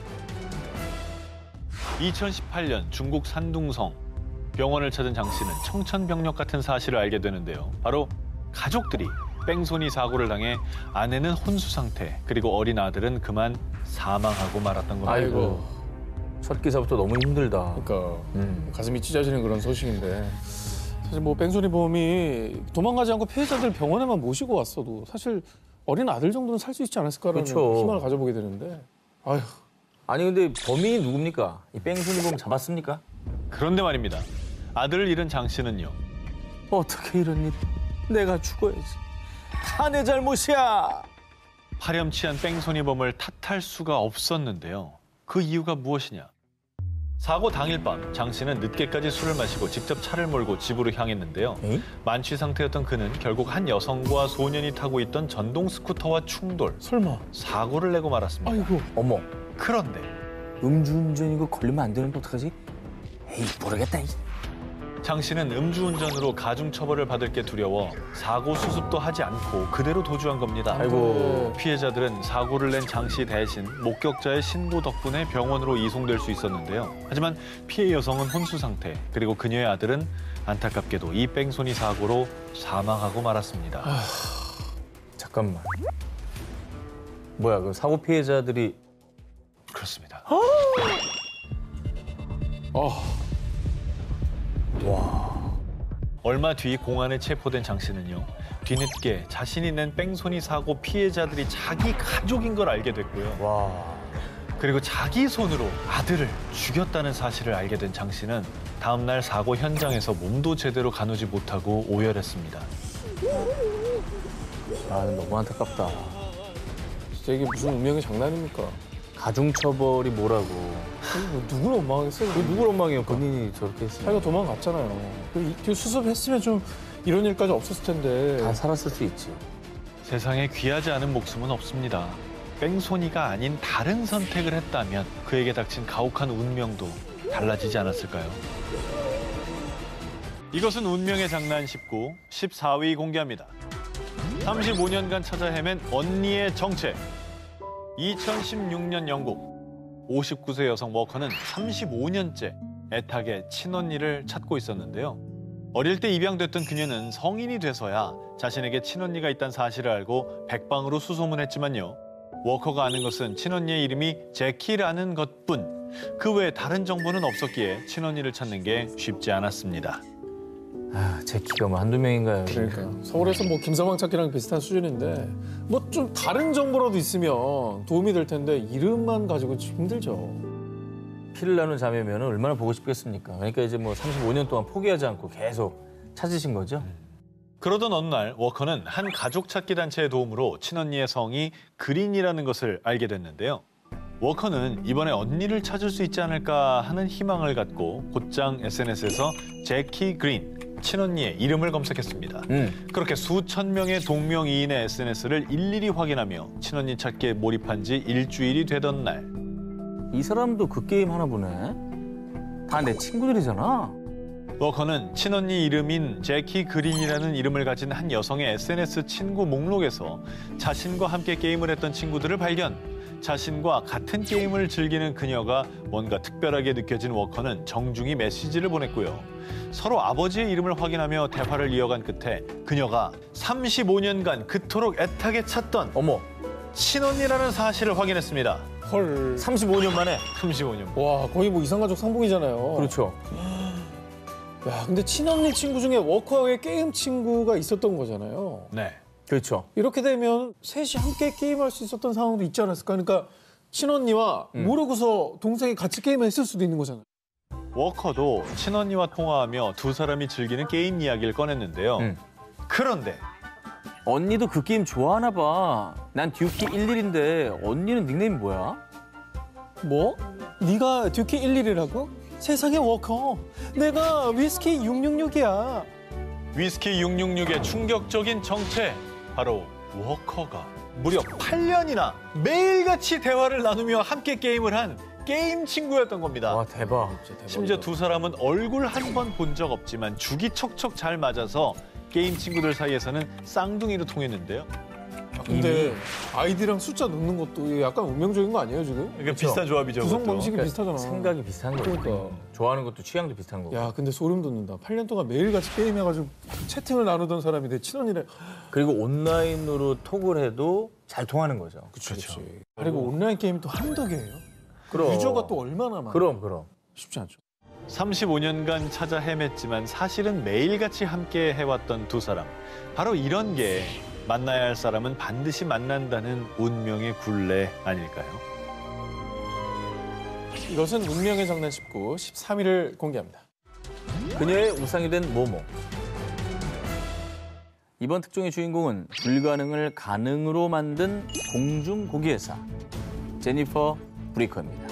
이천십팔 년 중국 산둥성. 병원을 찾은 장 씨는 청천벽력 같은 사실을 알게 되는데요. 바로 가족들이 뺑소니 사고를 당해 아내는 혼수 상태, 그리고 어린 아들은 그만 사망하고 말았던 겁니다. 아이고, 첫 기사부터 너무 힘들다. 그러니까 음. 가슴이 찢어지는 그런 소식인데 사실 뭐 뺑소니 보험이 도망가지 않고 피해자들 병원에만 모시고 왔어도 사실 어린 아들 정도는 살 수 있지 않았을까라는 그렇죠. 희망을 가져보게 되는데 아휴. 아니 근데 범인이 누굽니까? 이 뺑소니 보험 잡았습니까? 그런데 말입니다. 아들을 잃은 장 씨는요. 어떻게 이런 일이? 내가 죽어야지. 다 내 잘못이야. 파렴치한 뺑소니범을 탓할 수가 없었는데요. 그 이유가 무엇이냐? 사고 당일 밤 장 씨는 늦게까지 술을 마시고 직접 차를 몰고 집으로 향했는데요. 에이? 만취 상태였던 그는 결국 한 여성과 소년이 타고 있던 전동 스쿠터와 충돌, 설마. 사고를 내고 말았습니다. 아이고. 어머, 그런데 음주운전 이거 걸리면 안 되는데 어떡하지? 에이, 모르겠다. 장 씨는 음주운전으로 가중처벌을 받을 게 두려워 사고 수습도 하지 않고 그대로 도주한 겁니다. 아이고. 피해자들은 사고를 낸 장 씨 대신 목격자의 신고 덕분에 병원으로 이송될 수 있었는데요. 하지만 피해 여성은 혼수 상태, 그리고 그녀의 아들은 안타깝게도 이 뺑소니 사고로 사망하고 말았습니다. 아, 잠깐만. 뭐야, 그 사고 피해자들이 그렇습니다. 어. 와. 얼마 뒤 공안에 체포된 장 씨는요. 뒤늦게 자신이 낸 뺑소니 사고 피해자들이 자기 가족인 걸 알게 됐고요. 와. 그리고 자기 손으로 아들을 죽였다는 사실을 알게 된 장 씨는 다음 날 사고 현장에서 몸도 제대로 가누지 못하고 오열했습니다. 아, 너무 안타깝다. 진짜 이게 무슨 운명의 장난입니까? 가중처벌이 뭐라고. 뭐 누구를 원망하겠어요? 그 누굴 원망해요? 본인이 저렇게 했으면. 자기가 도망갔잖아요. 그 이- 수습했으면 좀 이런 일까지 없었을 텐데. 다 살았을 수 있지. 세상에 귀하지 않은 목숨은 없습니다. 뺑소니가 아닌 다른 선택을 했다면 그에게 닥친 가혹한 운명도 달라지지 않았을까요? 이것은 운명의 장난 십구, 십사 위 공개합니다. 삼십오 년간 찾아 헤맨 언니의 정체. 이천십육 년 영국. 오십구 세 여성 워커는 삼십오 년째 애타게 친언니를 찾고 있었는데요. 어릴 때 입양됐던 그녀는 성인이 돼서야 자신에게 친언니가 있다는 사실을 알고 백방으로 수소문했지만요. 워커가 아는 것은 친언니의 이름이 제키라는 것뿐. 그 외에 다른 정보는 없었기에 친언니를 찾는 게 쉽지 않았습니다. 아, 제키가 뭐 한두 명인가요? 그러니까 서울에서 뭐 김서방 찾기랑 비슷한 수준인데 뭐 좀 다른 정보라도 있으면 도움이 될 텐데 이름만 가지고 좀 힘들죠. 피를 나눈 자매면 얼마나 보고 싶겠습니까? 그러니까 이제 뭐 삼십오 년 동안 포기하지 않고 계속 찾으신 거죠? 그러던 어느 날 워커는 한 가족 찾기 단체의 도움으로 친언니의 성이 그린이라는 것을 알게 됐는데요. 워커는 이번에 언니를 찾을 수 있지 않을까 하는 희망을 갖고 곧장 에스엔에스에서 제키 그린, 친언니의 이름을 검색했습니다. 음. 그렇게 수천 명의 동명이인의 에스엔에스를 일일이 확인하며 친언니 찾기에 몰입한 지 일주일이 되던 날. 이 사람도 그 게임 하나 보네. 다 내 친구들이잖아. 워커는 친언니 이름인 제키 그린이라는 이름을 가진 한 여성의 에스엔에스 친구 목록에서 자신과 함께 게임을 했던 친구들을 발견. 자신과 같은 게임을 즐기는 그녀가 뭔가 특별하게 느껴진 워커는 정중히 메시지를 보냈고요. 서로 아버지의 이름을 확인하며 대화를 이어간 끝에 그녀가 삼십오 년간 그토록 애타게 찾던 어머, 친언니라는 사실을 확인했습니다. 헐. 삼십오 년 만에. 삼십오 년. 와 거의 뭐 이상가족 상봉이잖아요. 그렇죠. 야 근데 친언니 친구 중에 워커의 게임 친구가 있었던 거잖아요. 네. 그렇죠. 이렇게 되면 셋이 함께 게임할 수 있었던 상황도 있지 않았을까? 그러니까 친언니와 음. 모르고서 동생이 같이 게임을 했을 수도 있는 거잖아요. 워커도 친언니와 통화하며 두 사람이 즐기는 게임 이야기를 꺼냈는데요. 음. 그런데 언니도 그 게임 좋아하나 봐. 난 듀키 일일인데 언니는 닉네임이 뭐야? 뭐? 네가 듀키 일일이라고? 세상에 워커. 내가 위스키 육육육이야. 위스키 육육육의 충격적인 정체, 바로 워커가 무려 팔 년이나 매일같이 대화를 나누며 함께 게임을 한 게임 친구였던 겁니다. 와, 대박. 심지어 두 사람은 얼굴 한 번 본 적 없지만 죽이 척척 잘 맞아서 게임 친구들 사이에서는 쌍둥이로 통했는데요. 아, 근데 아이디랑 숫자 넣는 것도 약간 운명적인 거 아니에요 지금? 그러니까 비슷한 조합이죠. 구성 그것도. 방식이 비슷하잖아. 생각이 비슷한 거지. 그러니까. 좋아하는 것도 취향도 비슷한 거고. 야 근데 소름 돋는다. 팔 년 동안 매일같이 게임해가지고 채팅을 나누던 사람이 내 친언니래. 그리고 온라인으로 톡을 해도 잘 통하는 거죠. 그치, 그치. 그리고 온라인 게임이 또 한덕이에요. 그럼. 유저가 또 얼마나 많아. 그럼, 그럼. 쉽지 않죠. 삼십오 년간 찾아 헤맸지만 사실은 매일같이 함께 해왔던 두 사람. 바로 이런 게 만나야 할 사람은 반드시 만난다는 운명의 굴레 아닐까요? 이것은 운명의 장난 십구, 십삼 일을 공개합니다. 그녀의 우상이 된 모모. 이번 특종의 주인공은 불가능을 가능으로 만든 공중 고기 회사 제니퍼 브리커입니다.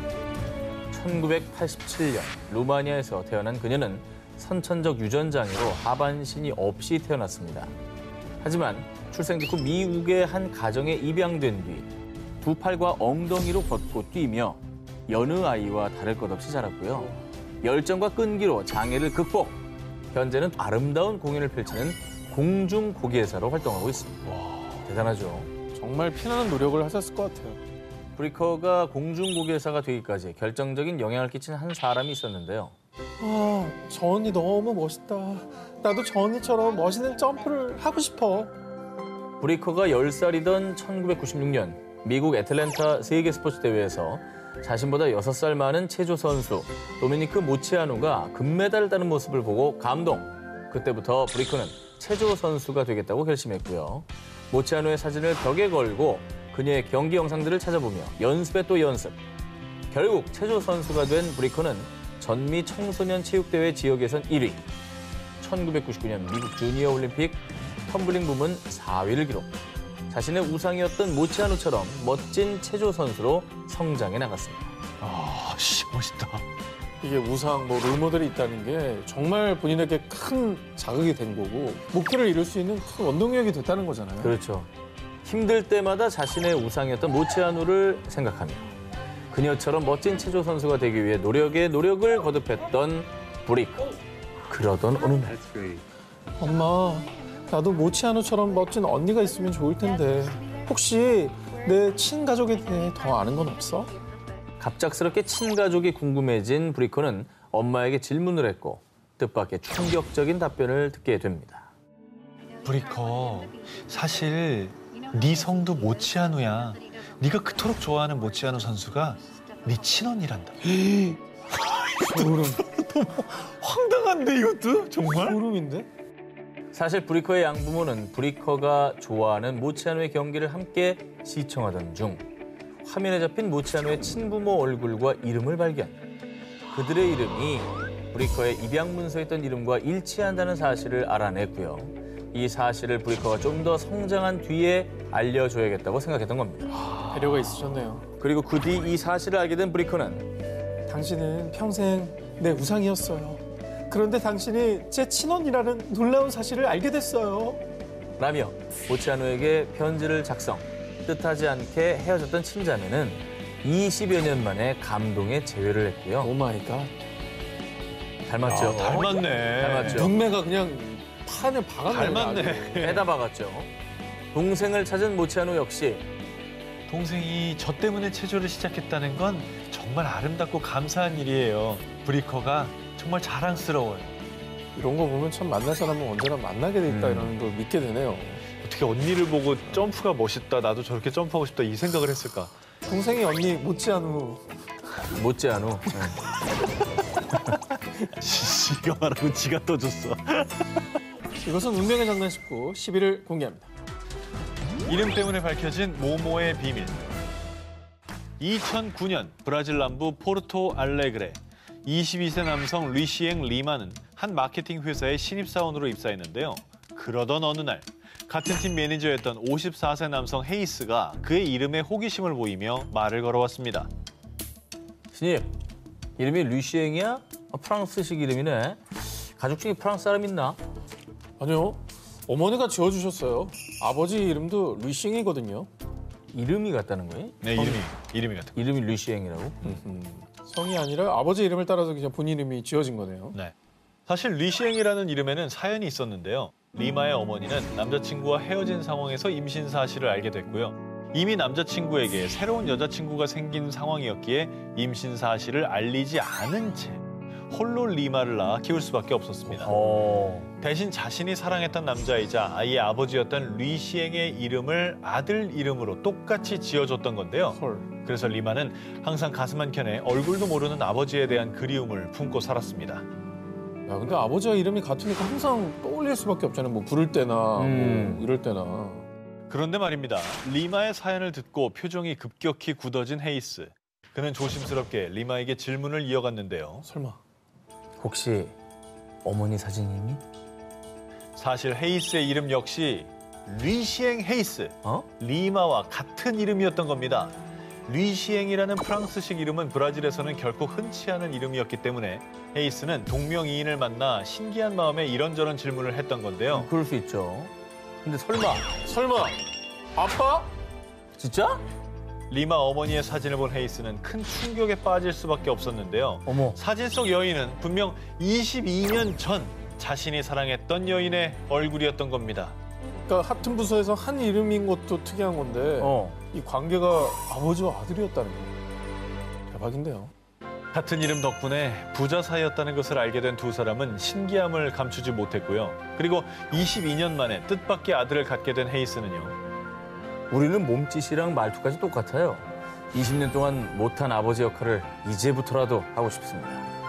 천구백팔십칠 년 루마니아에서 태어난 그녀는 선천적 유전장애로 하반신이 없이 태어났습니다. 하지만 출생 직후 미국의 한 가정에 입양된 뒤 두 팔과 엉덩이로 걷고 뛰며 여느 아이와 다를 것 없이 자랐고요. 열정과 끈기로 장애를 극복. 현재는 아름다운 공연을 펼치는 공중 고기회사로 활동하고 있습니다. 와, 대단하죠. 정말 피나는 노력을 하셨을 것 같아요. 브리커가 공중 고기회사가 되기까지 결정적인 영향을 끼친 한 사람이 있었는데요. 아, 저 언니 너무 멋있다. 나도 저 언니처럼 멋있는 점프를 하고 싶어. 브리커가 열 살이던 천구백구십육 년 미국 애틀랜타 세계 스포츠 대회에서 자신보다 여섯 살 많은 체조 선수 도미니크 모치아누가 금메달을 따는 모습을 보고 감동. 그때부터 브리커는 체조 선수가 되겠다고 결심했고요. 모치아누의 사진을 벽에 걸고 그녀의 경기 영상들을 찾아보며 연습에 또 연습. 결국 체조 선수가 된 브리커는 전미 청소년 체육대회 지역 예선 일 위. 천구백구십구 년 미국 주니어 올림픽 텀블링 부문 사 위를 기록. 자신의 우상이었던 모치아누처럼 멋진 체조 선수로 성장해 나갔습니다. 아, 씨, 멋있다. 이게 우상, 뭐 롤모델이 있다는 게 정말 본인에게 큰 자극이 된 거고 목표를 이룰 수 있는 큰 원동력이 됐다는 거잖아요. 그렇죠. 힘들 때마다 자신의 우상이었던 모치아누를 생각하며 그녀처럼 멋진 체조 선수가 되기 위해 노력에 노력을 거듭했던 브리커. 그러던 어느 날 엄마, 나도 모치아누처럼 멋진 언니가 있으면 좋을 텐데 혹시 내 친가족에 대해 더 아는 건 없어? 갑작스럽게 친가족이 궁금해진 브리커는 엄마에게 질문을 했고 뜻밖의 충격적인 답변을 듣게 됩니다. 브리커, 사실 네 성도 모치아누야. 네가 그토록 좋아하는 모치아누 선수가 네 친언니란다. 소름. 황당한데 이것도? 정말? 소름인데? 사실 브리커의 양부모는 브리커가 좋아하는 모치아누의 경기를 함께 시청하던 중 화면에 잡힌 모치아누의 친부모 얼굴과 이름을 발견. 그들의 이름이 브리커의 입양 문서에 있던 이름과 일치한다는 사실을 알아냈고요. 이 사실을 브리커가 좀 더 성장한 뒤에 알려줘야겠다고 생각했던 겁니다. 배려가 있으셨네요. 그리고 그 뒤 이 사실을 알게 된 브리커는 당신은 평생 내 우상이었어요. 그런데 당신이 제 친언니라는 놀라운 사실을 알게 됐어요. 라며 모치아누에게 편지를 작성. 뜻하지 않게 헤어졌던 친자매는 이십여 년 만에 감동의 재회를 했고요. 오 마이 갓. 닮았죠? 아, 닮았네. 닮았죠? 눈매가 그냥 판에 박았네요. 닮았네. 빼다 박았죠. 동생을 찾은 모치아누 역시 동생이 저 때문에 체조를 시작했다는 건 정말 아름답고 감사한 일이에요. 브리커가 정말 자랑스러워요. 이런 거 보면 참 만날 사람은 언제나 만나게 돼 있다 음. 이라는 걸 믿게 되네요. 어떻게 언니를 보고 점프가 멋있다, 나도 저렇게 점프하고 싶다 이 생각을 했을까? 동생이 언니 모치아누. 모치아누. 네. 지가 말하고 지가 떠줬어. 이것은 운명의 장난 십구, 십일 일 공개합니다. 이름 때문에 밝혀진 모모의 비밀. 이천구 년 브라질 남부 포르토 알레그레 이십이 세 남성 리시엥 리마는 한 마케팅 회사의 신입사원으로 입사했는데요. 그러던 어느 날 같은 팀 매니저였던 오십사 세 남성 헤이스가 그의 이름에 호기심을 보이며 말을 걸어왔습니다. 신입, 이름이 류시엥이야? 아, 프랑스식 이름이네. 가족 중에 프랑스 사람 있나? 아니요. 어머니가 지어주셨어요. 아버지 이름도 루싱이거든요. 이름이 같다는 거예요? 네, 이름이 이름이 같은 거. 이름이 류시엥이라고? 성이 아니라 아버지 이름을 따라서 그냥 본인 이름이 지어진 거네요. 네. 사실 리시엥이라는 이름에는 사연이 있었는데요. 리마의 어머니는 남자친구와 헤어진 상황에서 임신 사실을 알게 됐고요. 이미 남자친구에게 새로운 여자친구가 생긴 상황이었기에 임신 사실을 알리지 않은 채 홀로 리마를 낳아 키울 수밖에 없었습니다. 어... 대신 자신이 사랑했던 남자이자 아이의 아버지였던 리시엥의 이름을 아들 이름으로 똑같이 지어줬던 건데요. 헐. 그래서 리마는 항상 가슴 한켠에 얼굴도 모르는 아버지에 대한 그리움을 품고 살았습니다. 야, 근데 아버지와 이름이 같으니까 항상 떠올릴 수밖에 없잖아요. 뭐 부를 때나 음. 뭐 이럴 때나. 그런데 말입니다. 리마의 사연을 듣고 표정이 급격히 굳어진 헤이스. 그는 조심스럽게 리마에게 질문을 이어갔는데요. 설마. 혹시 어머니 사진이니? 사실 헤이스의 이름 역시 리시엥 헤이스, 어? 리마와 같은 이름이었던 겁니다. 리시엥이라는 프랑스식 이름은 브라질에서는 결코 흔치 않은 이름이었기 때문에 헤이스는 동명이인을 만나 신기한 마음에 이런저런 질문을 했던 건데요. 그럴 수 있죠. 근데 설마, 설마. 아빠? 진짜? 리마 어머니의 사진을 본 헤이스는 큰 충격에 빠질 수밖에 없었는데요. 어머. 사진 속 여인은 분명 이십이 년 전 자신이 사랑했던 여인의 얼굴이었던 겁니다. 그러니까 같은 부서에서 한 이름인 것도 특이한 건데 어. 이 관계가 아버지와 아들이었다는 거. 대박인데요. 같은 이름 덕분에 부자 사이였다는 것을 알게 된 두 사람은 신기함을 감추지 못했고요. 그리고 이십이 년 만에 뜻밖의 아들을 갖게 된 헤이스는요. 우리는 몸짓이랑 말투까지 똑같아요. 이십 년 동안 못한 아버지 역할을 이제부터라도 하고 싶습니다.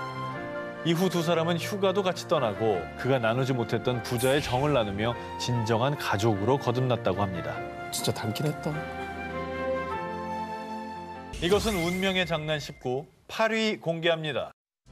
이후 두 사람은 휴가도 같이 떠나고 그가 나누지 못했던 부자의 정을 나누며 진정한 가족으로 거듭났다고 합니다. 진짜 닮긴 했다. 이것은 운명의 장난 십구, 팔 위 공개합니다.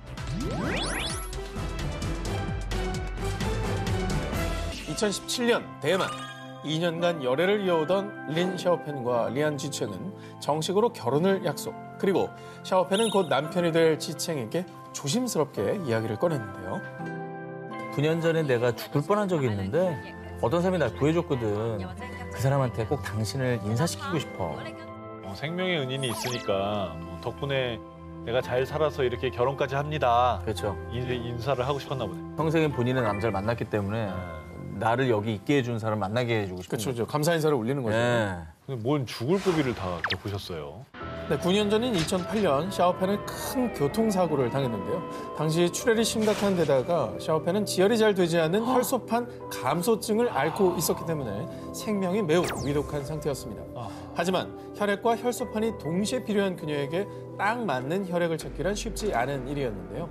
이천십칠 년 대만. 이 년간 열애를 이어오던 린 샤오펜과 리안 지챙은 정식으로 결혼을 약속. 그리고 샤오펜은 곧 남편이 될 지챙에게 조심스럽게 이야기를 꺼냈는데요. 구 년 전에 내가 죽을 뻔한 적이 있는데 어떤 사람이 날 구해줬거든. 그 사람한테 꼭 당신을 인사시키고 싶어. 어, 생명의 은인이 있으니까 뭐 덕분에 내가 잘 살아서 이렇게 결혼까지 합니다. 그렇죠. 인, 인사를 하고 싶었나 보네. 평생에 본인의 남자를 만났기 때문에 나를 여기 있게 해준 사람 만나게 해주고 싶은 그렇죠. 감사 인사를 올리는 거죠. 네. 근데 뭔 죽을 고비를 다 겪으셨어요. 네, 구 년 전인 이천팔 년 샤오펜은 큰 교통사고를 당했는데요. 당시 출혈이 심각한 데다가 샤오펜은 지혈이 잘 되지 않는 혈소판 감소증을 앓고 있었기 때문에 생명이 매우 위독한 상태였습니다. 하지만 혈액과 혈소판이 동시에 필요한 그녀에게 딱 맞는 혈액을 찾기란 쉽지 않은 일이었는데요.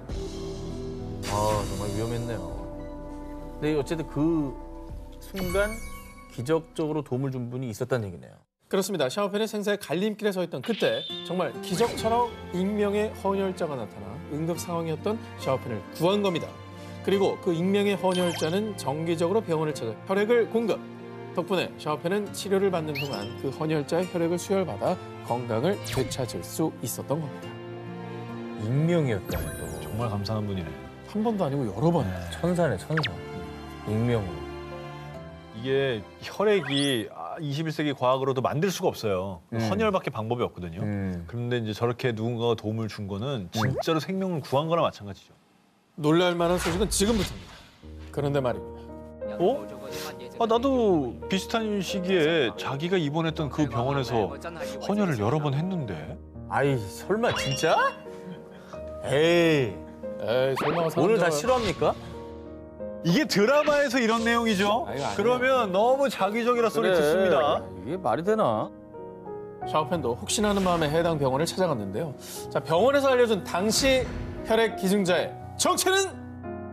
아, 정말 위험했네요. 근데 어쨌든 그 순간 기적적으로 도움을 준 분이 있었다는 얘기네요. 그렇습니다. 샤오펜의 생사의 갈림길에 서 있던 그때 정말 기적처럼 익명의 헌혈자가 나타나 응급 상황이었던 샤오펜을 구한 겁니다. 그리고 그 익명의 헌혈자는 정기적으로 병원을 찾아 혈액을 공급. 덕분에 샤오펜은 치료를 받는 동안 그 헌혈자의 혈액을 수혈받아 건강을 되찾을 수 있었던 겁니다. 익명이었다는 거. 정말 감사한 분이네. 한 번도 아니고 여러 번. 천사네, 천사. 익명으로. 이게 혈액이 이십일 세기 과학으로도 만들 수가 없어요. 음. 헌혈밖에 방법이 없거든요. 음. 그런데 이제 저렇게 누군가가 도움을 준 거는 진짜로 음. 생명을 구한 거나 마찬가지죠. 놀랄 만한 소식은 지금부터입니다. 그런데 말입니다. 어? 아, 나도 비슷한 시기에 자기가 입원했던 그 병원에서 헌혈을 여러 번 했는데. 아이, 설마 진짜? 에이. 에이, 설마 오늘 다 실화입니까? 이게 드라마에서 이런 내용이죠? 아이고, 아니에요. 그러면 너무 자기적이라 소리 그래. 듣습니다. 이게 말이 되나? 샤오펜도 혹시나 하는 마음에 해당 병원을 찾아갔는데요. 자, 병원에서 알려준 당시 혈액 기증자의 정체는?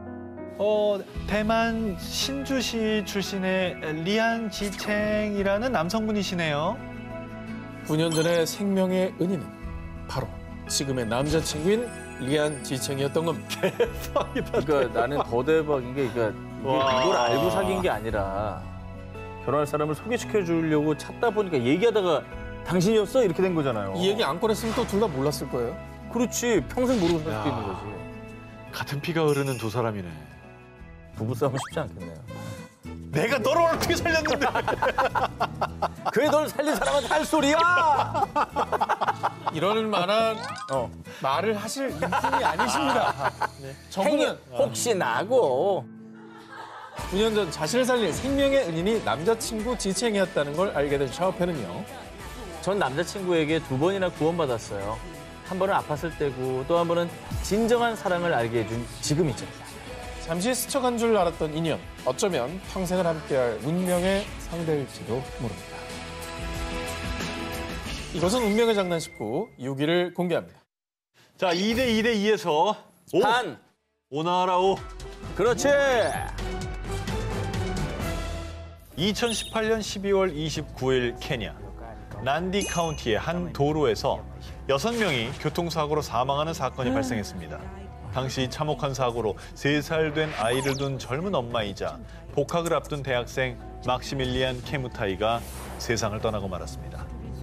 어, 대만 신주시 출신의 리안 지챙이라는 남성분이시네요. 구 년 전에 생명의 은인은 바로 지금의 남자친구인 리안 지챙이였던 겁니다. 그러니까 나는 더 대박인 게 그러니까 이게 이걸 알고 사귄 게 아니라 결혼할 사람을 소개시켜 주려고 찾다 보니까 얘기하다가 당신이었어? 이렇게 된 거잖아요. 이 얘기 안 꺼냈으면 또 둘 다 몰랐을 거예요. 그렇지. 평생 모르고 살 수도 있는 거지. 같은 피가 흐르는 두 사람이네. 부부싸움은 쉽지 않겠네요. 내가 너를 어떻게 살렸는데? 그래 널 살린 사람한테 할 소리야! 이럴 만한 어. 말을 하실 인품이 아니십니다. 네. 저분은 혹시 나고 구 년 전 자신을 살릴 생명의 은인이 남자친구 지챙이였다는 걸 알게 된 샤오페는요. 전 남자친구에게 두 번이나 구원받았어요. 한 번은 아팠을 때고 또 한 번은 진정한 사랑을 알게 해준 지금이죠. 잠시 스쳐간 줄 알았던 인연. 어쩌면 평생을 함께할 운명의 상대일지도 모릅니다. 이것은 운명의 장난 십구 육 위를 공개합니다. 자, 이 대 이 대 이에서 오. 한. 오나라 오. 그렇지. 이천십팔 년 십이월 이십구일 케냐. 난디 카운티의 한 도로에서 여섯 명이 교통사고로 사망하는 사건이 발생했습니다. 당시 참혹한 사고로 세 살 된 아이를 둔 젊은 엄마이자 복학을 앞둔 대학생 막시밀리안 케무타이가 세상을 떠나고 말았습니다.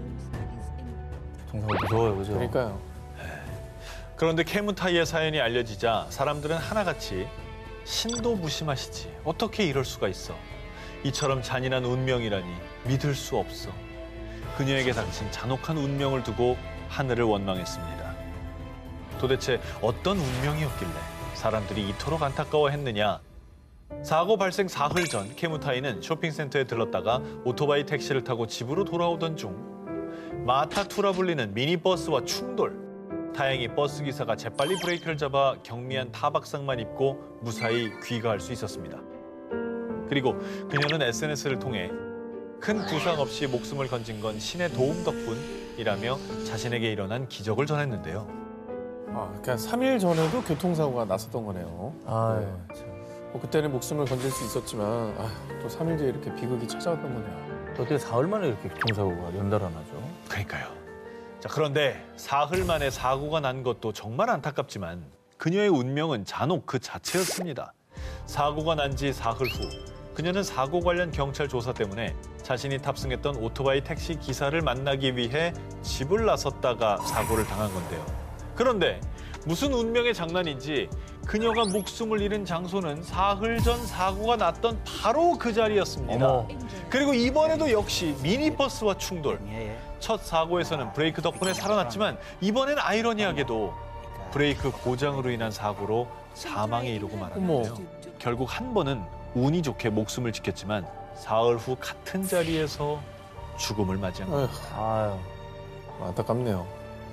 정말 무서워요, 그죠? 그러니까요. 그런데 케무타이의 사연이 알려지자 사람들은 하나같이 신도 무심하시지. 어떻게 이럴 수가 있어. 이처럼 잔인한 운명이라니 믿을 수 없어. 그녀에게 닥친 잔혹한 운명을 두고 하늘을 원망했습니다. 도대체 어떤 운명이었길래 사람들이 이토록 안타까워했느냐. 사고 발생 사흘 전 케무타이는 쇼핑센터에 들렀다가 오토바이 택시를 타고 집으로 돌아오던 중 마타투라 불리는 미니버스와 충돌. 다행히 버스 기사가 재빨리 브레이크를 잡아 경미한 타박상만 입고 무사히 귀가할 수 있었습니다. 그리고 그녀는 에스엔에스를 통해 큰 부상 없이 목숨을 건진 건 신의 도움 덕분이라며 자신에게 일어난 기적을 전했는데요. 아, 그러니까 삼 일 전에도 교통사고가 났었던 거네요. 아, 네. 뭐 그때는 목숨을 건질 수 있었지만 아, 또 삼 일 뒤에 이렇게 비극이 찾아왔던 거네요. 어떻게 사흘 만에 이렇게 교통사고가 연달아 나죠? 그러니까요. 자, 그런데 사흘 만에 사고가 난 것도 정말 안타깝지만 그녀의 운명은 잔혹 그 자체였습니다. 사고가 난 지 사흘 후 그녀는 사고 관련 경찰 조사 때문에 자신이 탑승했던 오토바이 택시 기사를 만나기 위해 집을 나섰다가 사고를 당한 건데요. 그런데 무슨 운명의 장난인지 그녀가 목숨을 잃은 장소는 사흘 전 사고가 났던 바로 그 자리였습니다. 어머. 그리고 이번에도 역시 미니버스와 충돌. 첫 사고에서는 브레이크 덕분에 살아났지만 이번엔 아이러니하게도 브레이크 고장으로 인한 사고로 사망에 이르고 말았는데요. 결국 한 번은 운이 좋게 목숨을 지켰지만 사흘 후 같은 자리에서 죽음을 맞이한 겁니다. 아유, 안타깝네요.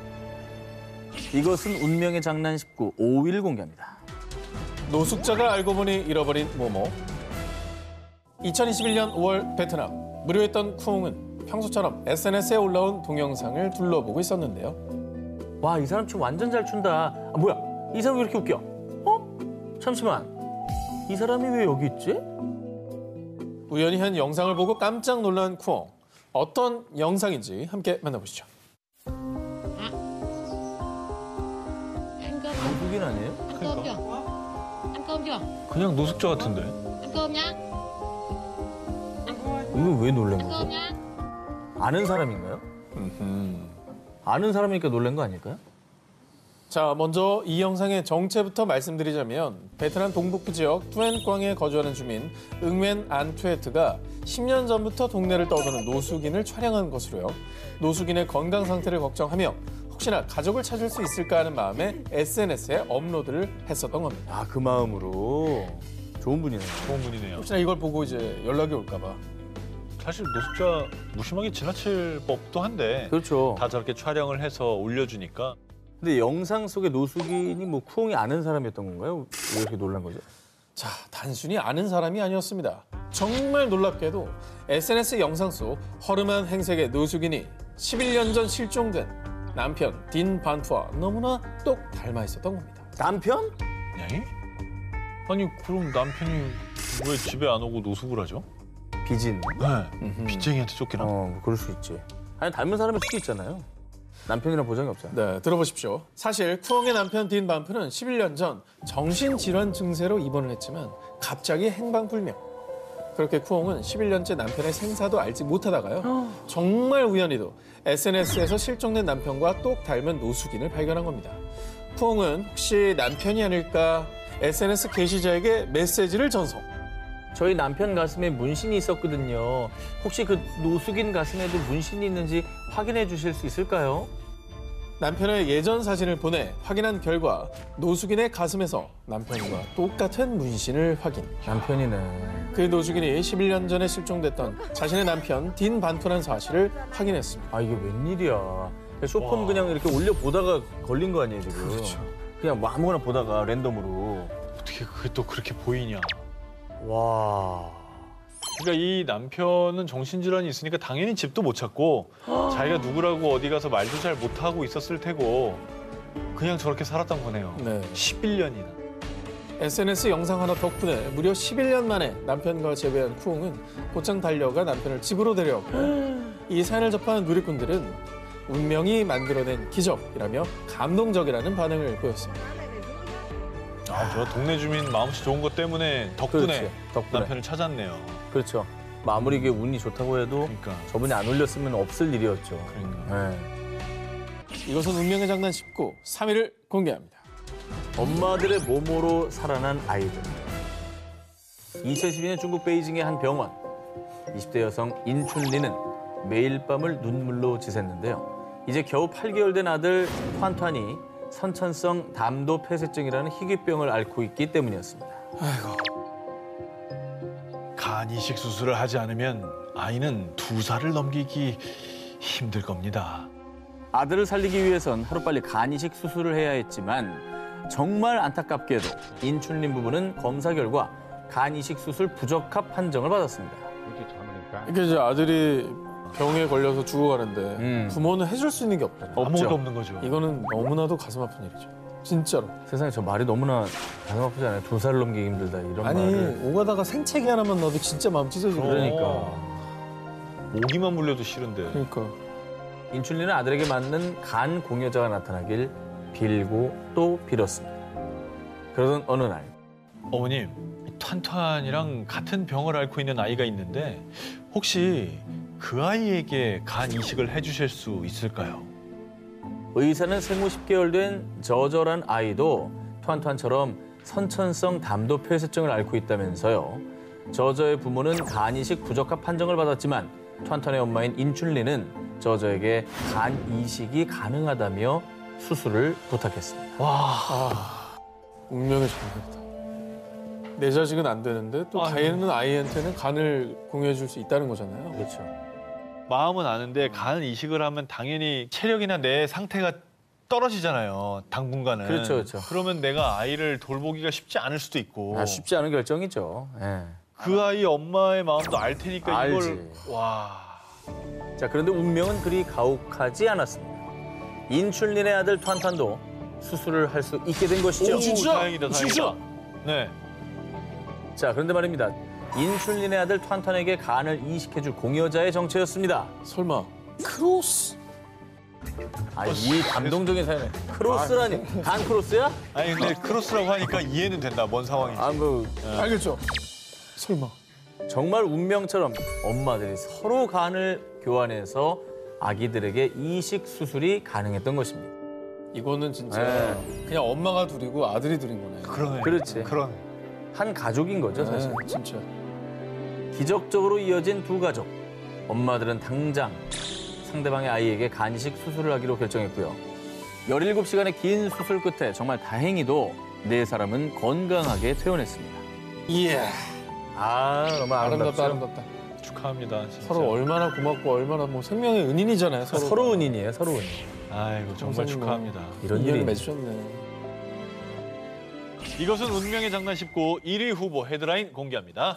이것은 운명의 장난 십구 오 위를 공개합니다. 노숙자가 알고 보니 잃어버린 모모. 이천이십일 년 오월 베트남. 무료했던 쿠옹은 평소처럼 에스엔에스에 올라온 동영상을 둘러보고 있었는데요. 와, 이 사람 춤 완전 잘 춘다. 아, 뭐야? 이 사람 왜 이렇게 웃겨? 어? 잠시만. 이 사람이 왜 여기 있지? 우연히 한 영상을 보고 깜짝 놀란 쿠옹. 어떤 영상인지 함께 만나보시죠. 외국인 아니에요? Ăn cơm chưa? Ăn cơm chưa? 그냥 노숙자 같은데. Ăn cơm nhá. 이거 왜 놀란 Ăn cơm 거죠? nhá. 아는 사람인가요? 아는 사람이니까 놀란 거 아닐까요? 자, 먼저 이 영상의 정체부터 말씀드리자면 베트남 동북부 지역 투엔광에 거주하는 주민 응웬 안투에트가 십 년 전부터 동네를 떠도는 노숙인을 촬영한 것으로요. 노숙인의 건강 상태를 걱정하며 혹시나 가족을 찾을 수 있을까 하는 마음에 에스엔에스에 업로드를 했었던 겁니다. 아, 그 마음으로. 좋은 분이네요. 좋은 분이네요. 혹시나 이걸 보고 이제 연락이 올까 봐. 사실 노숙자 무심하게 지나칠 법도 한데 그렇죠. 다 저렇게 촬영을 해서 올려주니까. 근데 영상 속의 노숙인이 뭐 쿠옹이 아는 사람이었던 건가요? 왜 이렇게 놀란 거죠? 자, 단순히 아는 사람이 아니었습니다. 정말 놀랍게도 에스엔에스 영상 속 허름한 행색의 노숙인이 십일 년 전 실종된 남편 딘 반프와 너무나 똑 닮아 있었던 겁니다. 남편? 네? 아니 그럼 남편이 왜 집에 안 오고 노숙을 하죠? 빚인. 네. 빚쟁이한테 쫓기나? 어, 그럴 수 있지. 아니, 닮은 사람일 수도 있잖아요. 남편이랑 보장이 없잖아. 네, 들어보십시오. 사실 쿠엉의 남편 딘 반프는 십일 년 전 정신질환 증세로 입원을 했지만 갑자기 행방불명. 그렇게 쿠엉은 십일 년째 남편의 생사도 알지 못하다가요. 정말 우연히도 에스엔에스에서 실종된 남편과 똑 닮은 노숙인을 발견한 겁니다. 쿠엉은 혹시 남편이 아닐까 에스엔에스 게시자에게 메시지를 전송. 저희 남편 가슴에 문신이 있었거든요. 혹시 그 노숙인 가슴에도 문신이 있는지 확인해 주실 수 있을까요? 남편의 예전 사진을 보내 확인한 결과 노숙인의 가슴에서 남편과 똑같은 문신을 확인. 남편이네. 그 노숙인이 십일 년 전에 실종됐던 자신의 남편 딘 반프라는 사실을 확인했습니다. 아 이게 웬일이야. 쇼폰 그냥 이렇게 올려보다가 걸린 거 아니에요 지금. 그렇죠. 그냥 뭐 아무거나 보다가 랜덤으로. 어떻게 그게 또 그렇게 보이냐. 와. 그러니까 이 남편은 정신질환이 있으니까 당연히 집도 못 찾고 자기가 누구라고 어디 가서 말도 잘 못하고 있었을 테고 그냥 저렇게 살았던 거네요. 네. 십일 년이나. 에스엔에스 영상 하나 덕분에 무려 십일 년 만에 남편과 재회한 쿠옹은 곧장 달려가 남편을 집으로 데려왔고 이 사연을 접한 누리꾼들은 운명이 만들어낸 기적이라며 감동적이라는 반응을 보였습니다. 아, 저 동네 주민 마음씨 좋은 것 때문에 덕분에, 그렇지, 덕분에. 남편을 찾았네요. 그렇죠. 뭐 아무리 이게 운이 좋다고 해도 그러니까. 저분이 안 올렸으면 없을 일이었죠. 그러니까. 네. 이것은 운명의 장난 십구, 삼 위를 공개합니다. 엄마들의 모모로 살아난 아이들. 이천십이 년 중국 베이징의 한 병원. 이십 대 여성 인춘리는 매일 밤을 눈물로 지샜는데요. 이제 겨우 팔 개월 된 아들 환환이 선천성 담도 폐쇄증이라는 희귀병을 앓고 있기 때문이었습니다. 아이고. 간 이식 수술을 하지 않으면 아이는 두 살을 넘기기 힘들 겁니다. 아들을 살리기 위해선 하루빨리 간 이식 수술을 해야 했지만 정말 안타깝게도 인춘린 부부는 검사 결과 간 이식 수술 부적합 판정을 받았습니다. 이게 이제 아들이 병에 걸려서 죽어가는데 음. 부모는 해줄 수 있는 게 없잖아요. 아무것도 없는 거죠. 이거는 너무나도 가슴 아픈 일이죠. 진짜로. 세상에 저 말이 너무나 가슴 아프잖아요. 두 살을 넘기기 힘들다 이런 아니 말을. 오가다가 생채기 하나만 넣어도 진짜 마음 찢어지고. 그러니까. 모기만 물려도 싫은데. 그러니까. 인출리는 아들에게 맞는 간 공여자가 나타나길 빌고 또 빌었습니다. 그러던 어느 날 어머님, 탄탄이랑 같은 병을 앓고 있는 아이가 있는데 혹시 그 아이에게 간 이식을 해주실 수 있을까요? 의사는 생후 십 개월 된 저절한 아이도 투안투안처럼 선천성 담도 폐쇄증을 앓고 있다면서요. 저저의 부모는 간 이식 부적합 판정을 받았지만 투안투안의 엄마인 인춘리는 저저에게 간 이식이 가능하다며 수술을 부탁했습니다. 와, 아, 운명의 장난이다. 내 자식은 안 되는데 또 아유. 다혜는 아이한테는 간을 공유해 줄 수 있다는 거잖아요. 그렇죠. 마음은 아는데 간 이식을 하면 당연히 체력이나 내 상태가 떨어지잖아요. 당분간은. 그렇죠, 그렇죠. 그러면 내가 아이를 돌보기가 쉽지 않을 수도 있고. 아, 쉽지 않은 결정이죠. 예. 그 아이 엄마의 마음도 알 테니까 알지. 이걸 와. 자, 그런데 운명은 그리 가혹하지 않았습니다. 인춘린의 아들 투안투안도 수술을 할 수 있게 된 것이죠. 오, 다행이다, 다행이다. 네. 자, 그런데 말입니다. 인춘린의 아들 투안투안에게 간을 이식해줄 공여자의 정체였습니다. 설마 크로스? 아, 이 감동적인 사연에 크로스라니. 간 크로스야? 아니 근데 크로스라고 하니까 이해는 된다. 뭔 상황인지. 아, 뭐 알겠죠? 설마. 정말 운명처럼 엄마들이 서로 간을 교환해서 아기들에게 이식 수술이 가능했던 것입니다. 이거는 진짜 네. 그냥 엄마가 둘이고 아들이 둘인 거네. 그러네. 그렇지. 그러네. 한 가족인 거죠, 사실. 네, 진짜. 기적적으로 이어진 두 가족. 엄마들은 당장 상대방의 아이에게 간 이식 수술을 하기로 결정했고요. 열일곱 시간의 긴 수술 끝에 정말 다행히도 네 사람은 건강하게 퇴원했습니다. 이야. 아, 너무 아름답죠? 아름답다, 아름답다. 축하합니다. 진짜. 서로 얼마나 고맙고 얼마나 뭐 생명의 은인이잖아요. 서로. 서로 은인이에요, 서로 은인. 아이고 정말 평생 뭐 축하합니다. 이런 인연을 일이 맺으셨네. 이것은 운명의 장난 십구 일 위 후보 헤드라인 공개합니다.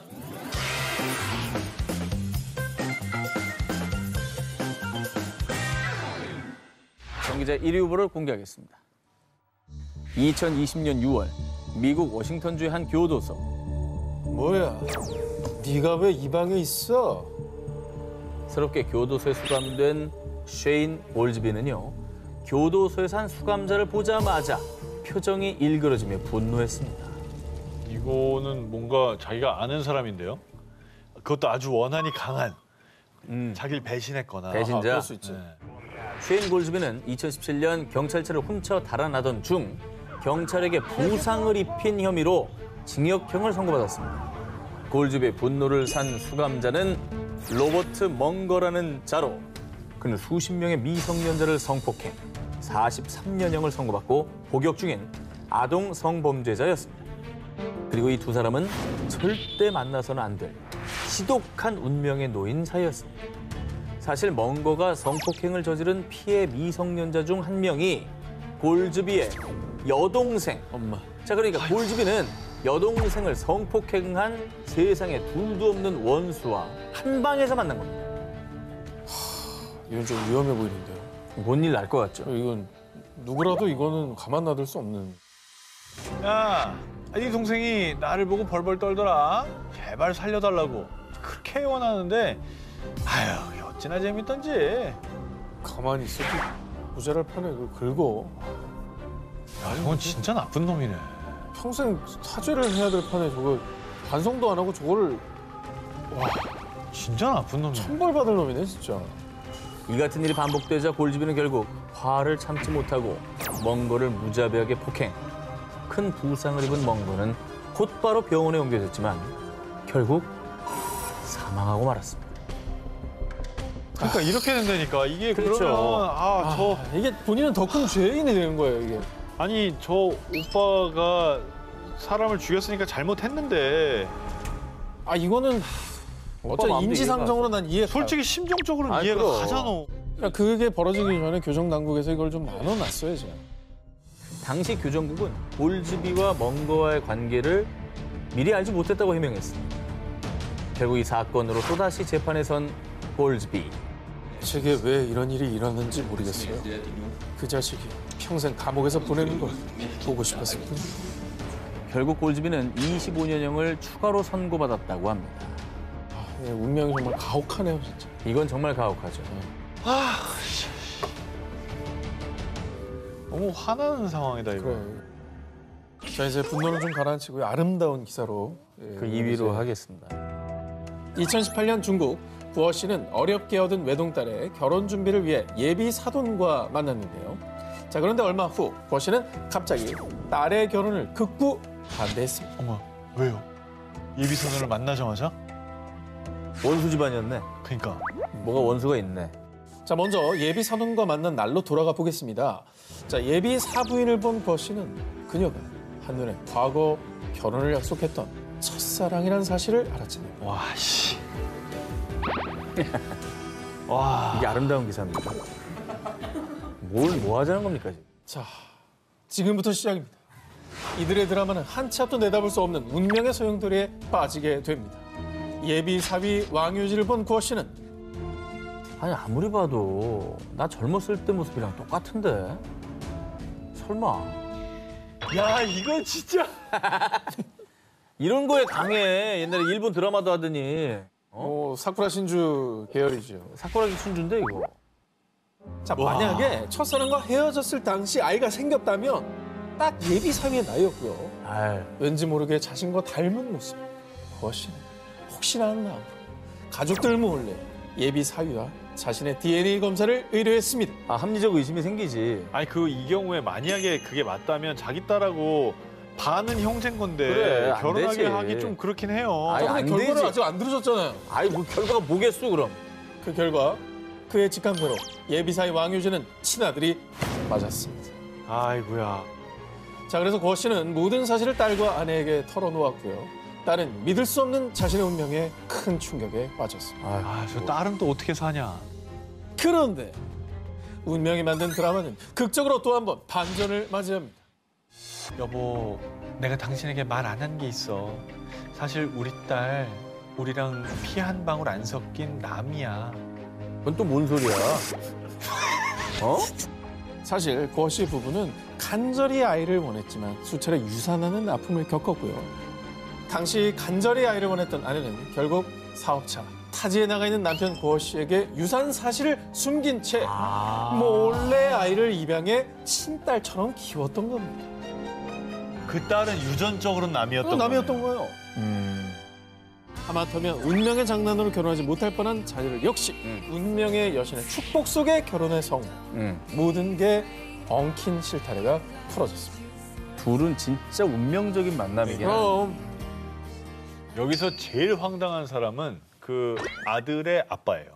경기자 일 위 후보를 공개하겠습니다. 이천이십 년 유월 미국 워싱턴주의 한 교도소. 뭐야? 네가 왜 이 방에 있어? 새롭게 교도소에 수감된 쉐인 올즈비는요. 교도소에서 한 수감자를 보자마자 표정이 일그러지며 분노했습니다. 이거는 뭔가 자기가 아는 사람인데요. 그것도 아주 원한이 강한 음, 자기를 배신했거나. 배신자. 아, 그럴 수 있지. 네. 쉐인 골즈비는 이천십칠 년 경찰차를 훔쳐 달아나던 중 경찰에게 부상을 입힌 혐의로 징역형을 선고받았습니다. 골즈비의 분노를 산 수감자는 로버트 멍거라는 자로 그는 수십 명의 미성년자를 성폭행, 사십삼 년형을 선고받고 복역 중인 아동 성범죄자였습니다. 그리고 이 두 사람은 절대 만나서는 안 될 지독한 운명에 놓인 사이였습니다. 사실 멍거가 성폭행을 저지른 피해 미성년자 중 한 명이 골즈비의 여동생. 엄마. 자, 그러니까 골즈비는 여동생을 성폭행한 세상에 둘도 없는 원수와 한 방에서 만난 겁니다. 이건 좀 위험해 보이는데요. 뭔 일 날 것 같죠? 이건 누구라도 이거는 가만 놔둘 수 없는. 야, 네 동생이 나를 보고 벌벌 떨더라. 제발 살려달라고. 그렇게 원하는데, 아유, 어찌나 재밌던지. 가만히 있어도 모자랄 판에 그 긁어. 야, 저건 진짜 나쁜 놈이네. 평생 사죄를 해야 될 판에 저거 반성도 안 하고 저거를 진짜 나쁜 놈이네. 천벌받을 놈이네 진짜. 이 같은 일이 반복되자 골즈비는 결국 화를 참지 못하고 멍거를 무자비하게 폭행. 큰 부상을 입은 멍거는 곧바로 병원에 옮겨졌지만 결국 사망하고 말았습니다. 그러니까 이렇게 된다니까. 이게 그렇죠. 그러면 아, 저 아, 이게 본인은 더 큰 죄인이 되는 거예요 이게. 아니 저 오빠가 사람을 죽였으니까 잘못했는데 아 이거는 어차피 마음도 인지상정으로 난 이해. 솔직히 심정적으로는 아이, 이해가 그럼. 가잖아. 그러니까 그게 벌어지기 전에 교정 당국에서 이걸 좀 나눠놨어야지. 당시 교정국은 골즈비와 멍거와의 관계를 미리 알지 못했다고 해명했습니다. 결국 이 사건으로 또다시 재판에 선 골즈비. 제게 왜 이런 일이 일어났는지 모르겠어요. 그 자식이 평생 감옥에서 보내는 걸 보고 싶었을 뿐. 결국 골즈비는 이십오 년형을 추가로 선고받았다고 합니다. 아, 예, 운명이 정말 가혹하네요 진짜. 이건 정말 가혹하죠. 너무 화나는 상황이다 이거. 그래. 자 이제 분노는 좀 가라앉히고요. 아름다운 기사로 예, 그 이 위로 이제 하겠습니다. 이천십팔 년 중국 구어 씨는 어렵게 얻은 외동딸의 결혼 준비를 위해 예비 사돈과 만났는데요. 자 그런데 얼마 후 구어 씨는 갑자기 딸의 결혼을 극구 반대했습니다. 어머, 왜요? 예비선을 만나자마자? 원수 집안이었네. 그러니까. 뭐가 원수가 있네. 자 먼저 예비 사돈과 만난 날로 돌아가 보겠습니다. 자 예비 사부인을 본 구어 씨는 그녀가 한눈에 과거 결혼을 약속했던 첫사랑이라는 사실을 알았잖아요. 와 씨. 와. 이게 아름다운 기사입니다. 뭘 뭐 하자는 겁니까 지금? 자, 지금부터 시작입니다. 이들의 드라마는 한치 앞도 내다볼 수 없는 운명의 소용돌이에 빠지게 됩니다. 예비 사위 왕유지를 본 구어 씨는 아니 아무리 봐도 나 젊었을 때 모습이랑 똑같은데 설마 야 이거 진짜. 이런 거에 강해. 옛날에 일본 드라마도 하더니 어, 사쿠라 신주 계열이죠. 사쿠라기 춘주인데 이거. 자, 만약에 첫사랑과 헤어졌을 당시 아이가 생겼다면 딱 예비 사위의 나이였고요. 아유, 왠지 모르게 자신과 닮은 모습. 구어 씨는 혹시나 하는 마음으로 가족들 몰래 예비 사위와 자신의 디엔에이 검사를 의뢰했습니다. 아 합리적 의심이 생기지. 아니 그 이 경우에 만약에 그게 맞다면 자기 딸하고 반은 형제인 건데 그래, 안 결혼하게 되지. 하기 좀 그렇긴 해요. 아니, 자, 근데 안 결과는 되지. 아직 안 들으셨잖아요. 아이 뭐 결과가 뭐겠어 그럼. 그 결과 그의 직감대로 예비사위 왕유지는 친아들이 맞았습니다. 아이고야. 자, 그래서 구어 씨는 모든 사실을 딸과 아내에게 털어놓았고요. 딸은 믿을 수 없는 자신의 운명에 큰 충격에 빠졌습니다. 아 저 딸은 또 어떻게 사냐. 그런데 운명이 만든 드라마는 극적으로 또 한 번 반전을 맞이합니다. 여보, 내가 당신에게 말 안 한 게 있어. 사실 우리 딸 우리랑 피 한 방울 안 섞인 남이야. 그건 또 뭔 소리야? 어? 사실 구어 씨 부부는 간절히 아이를 원했지만 수차례 유산하는 아픔을 겪었고요. 당시 간절히 아이를 원했던 아내는 결국 사업차 타지에 나가 있는 남편 구어 씨에게 유산 사실을 숨긴 채 몰래 아이를 입양해 친딸처럼 키웠던 겁니다. 그 딸은 유전적으로 남이었던 남이었던 거예요. 하마터면 운명의 장난으로 결혼하지 못할 뻔한 자녀를 역시 음. 운명의 여신의 축복 속에 결혼의 성공. 음. 모든 게 엉킨 실타래가 풀어졌습니다. 둘은 진짜 운명적인 만남이긴 하네. 그럼 여기서 제일 황당한 사람은 그 아들의 아빠예요.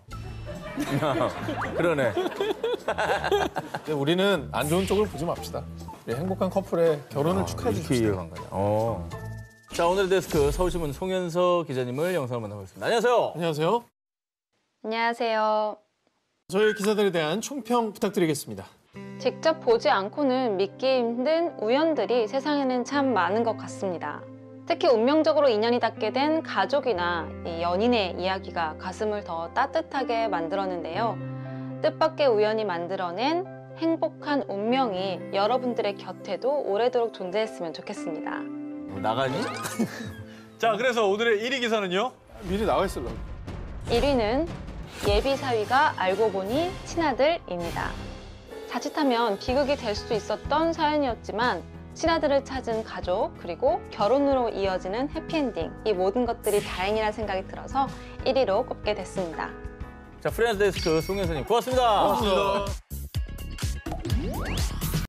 그러네. 근데 우리는 안 좋은 쪽을 보지 맙시다. 우리 행복한 커플의 결혼을 축하해 이렇게 주십시오. 이해한 거냐. 어. 자, 오늘의 데스크 서울신문 송현서 기자님을 영상으로 만나보겠습니다. 안녕하세요. 안녕하세요. 안녕하세요. 저희 기사들에 대한 총평 부탁드리겠습니다. 직접 보지 않고는 믿기 힘든 우연들이 세상에는 참 많은 것 같습니다. 특히 운명적으로 인연이 닿게 된 가족이나 이 연인의 이야기가 가슴을 더 따뜻하게 만들었는데요. 뜻밖의 우연이 만들어낸 행복한 운명이 여러분들의 곁에도 오래도록 존재했으면 좋겠습니다. 뭐 나가니? 자, 그래서 오늘의 일 위 기사는요? 미리 나와 있으려고. 일 위는 예비 사위가 알고 보니 친아들입니다. 자칫하면 비극이 될 수도 있었던 사연이었지만 친아들을 찾은 가족, 그리고 결혼으로 이어지는 해피엔딩, 이 모든 것들이 다행이라는 생각이 들어서 일 위로 꼽게 됐습니다. 자, 프리랜서 데스크 송현서님 고맙습니다. 고맙습니다.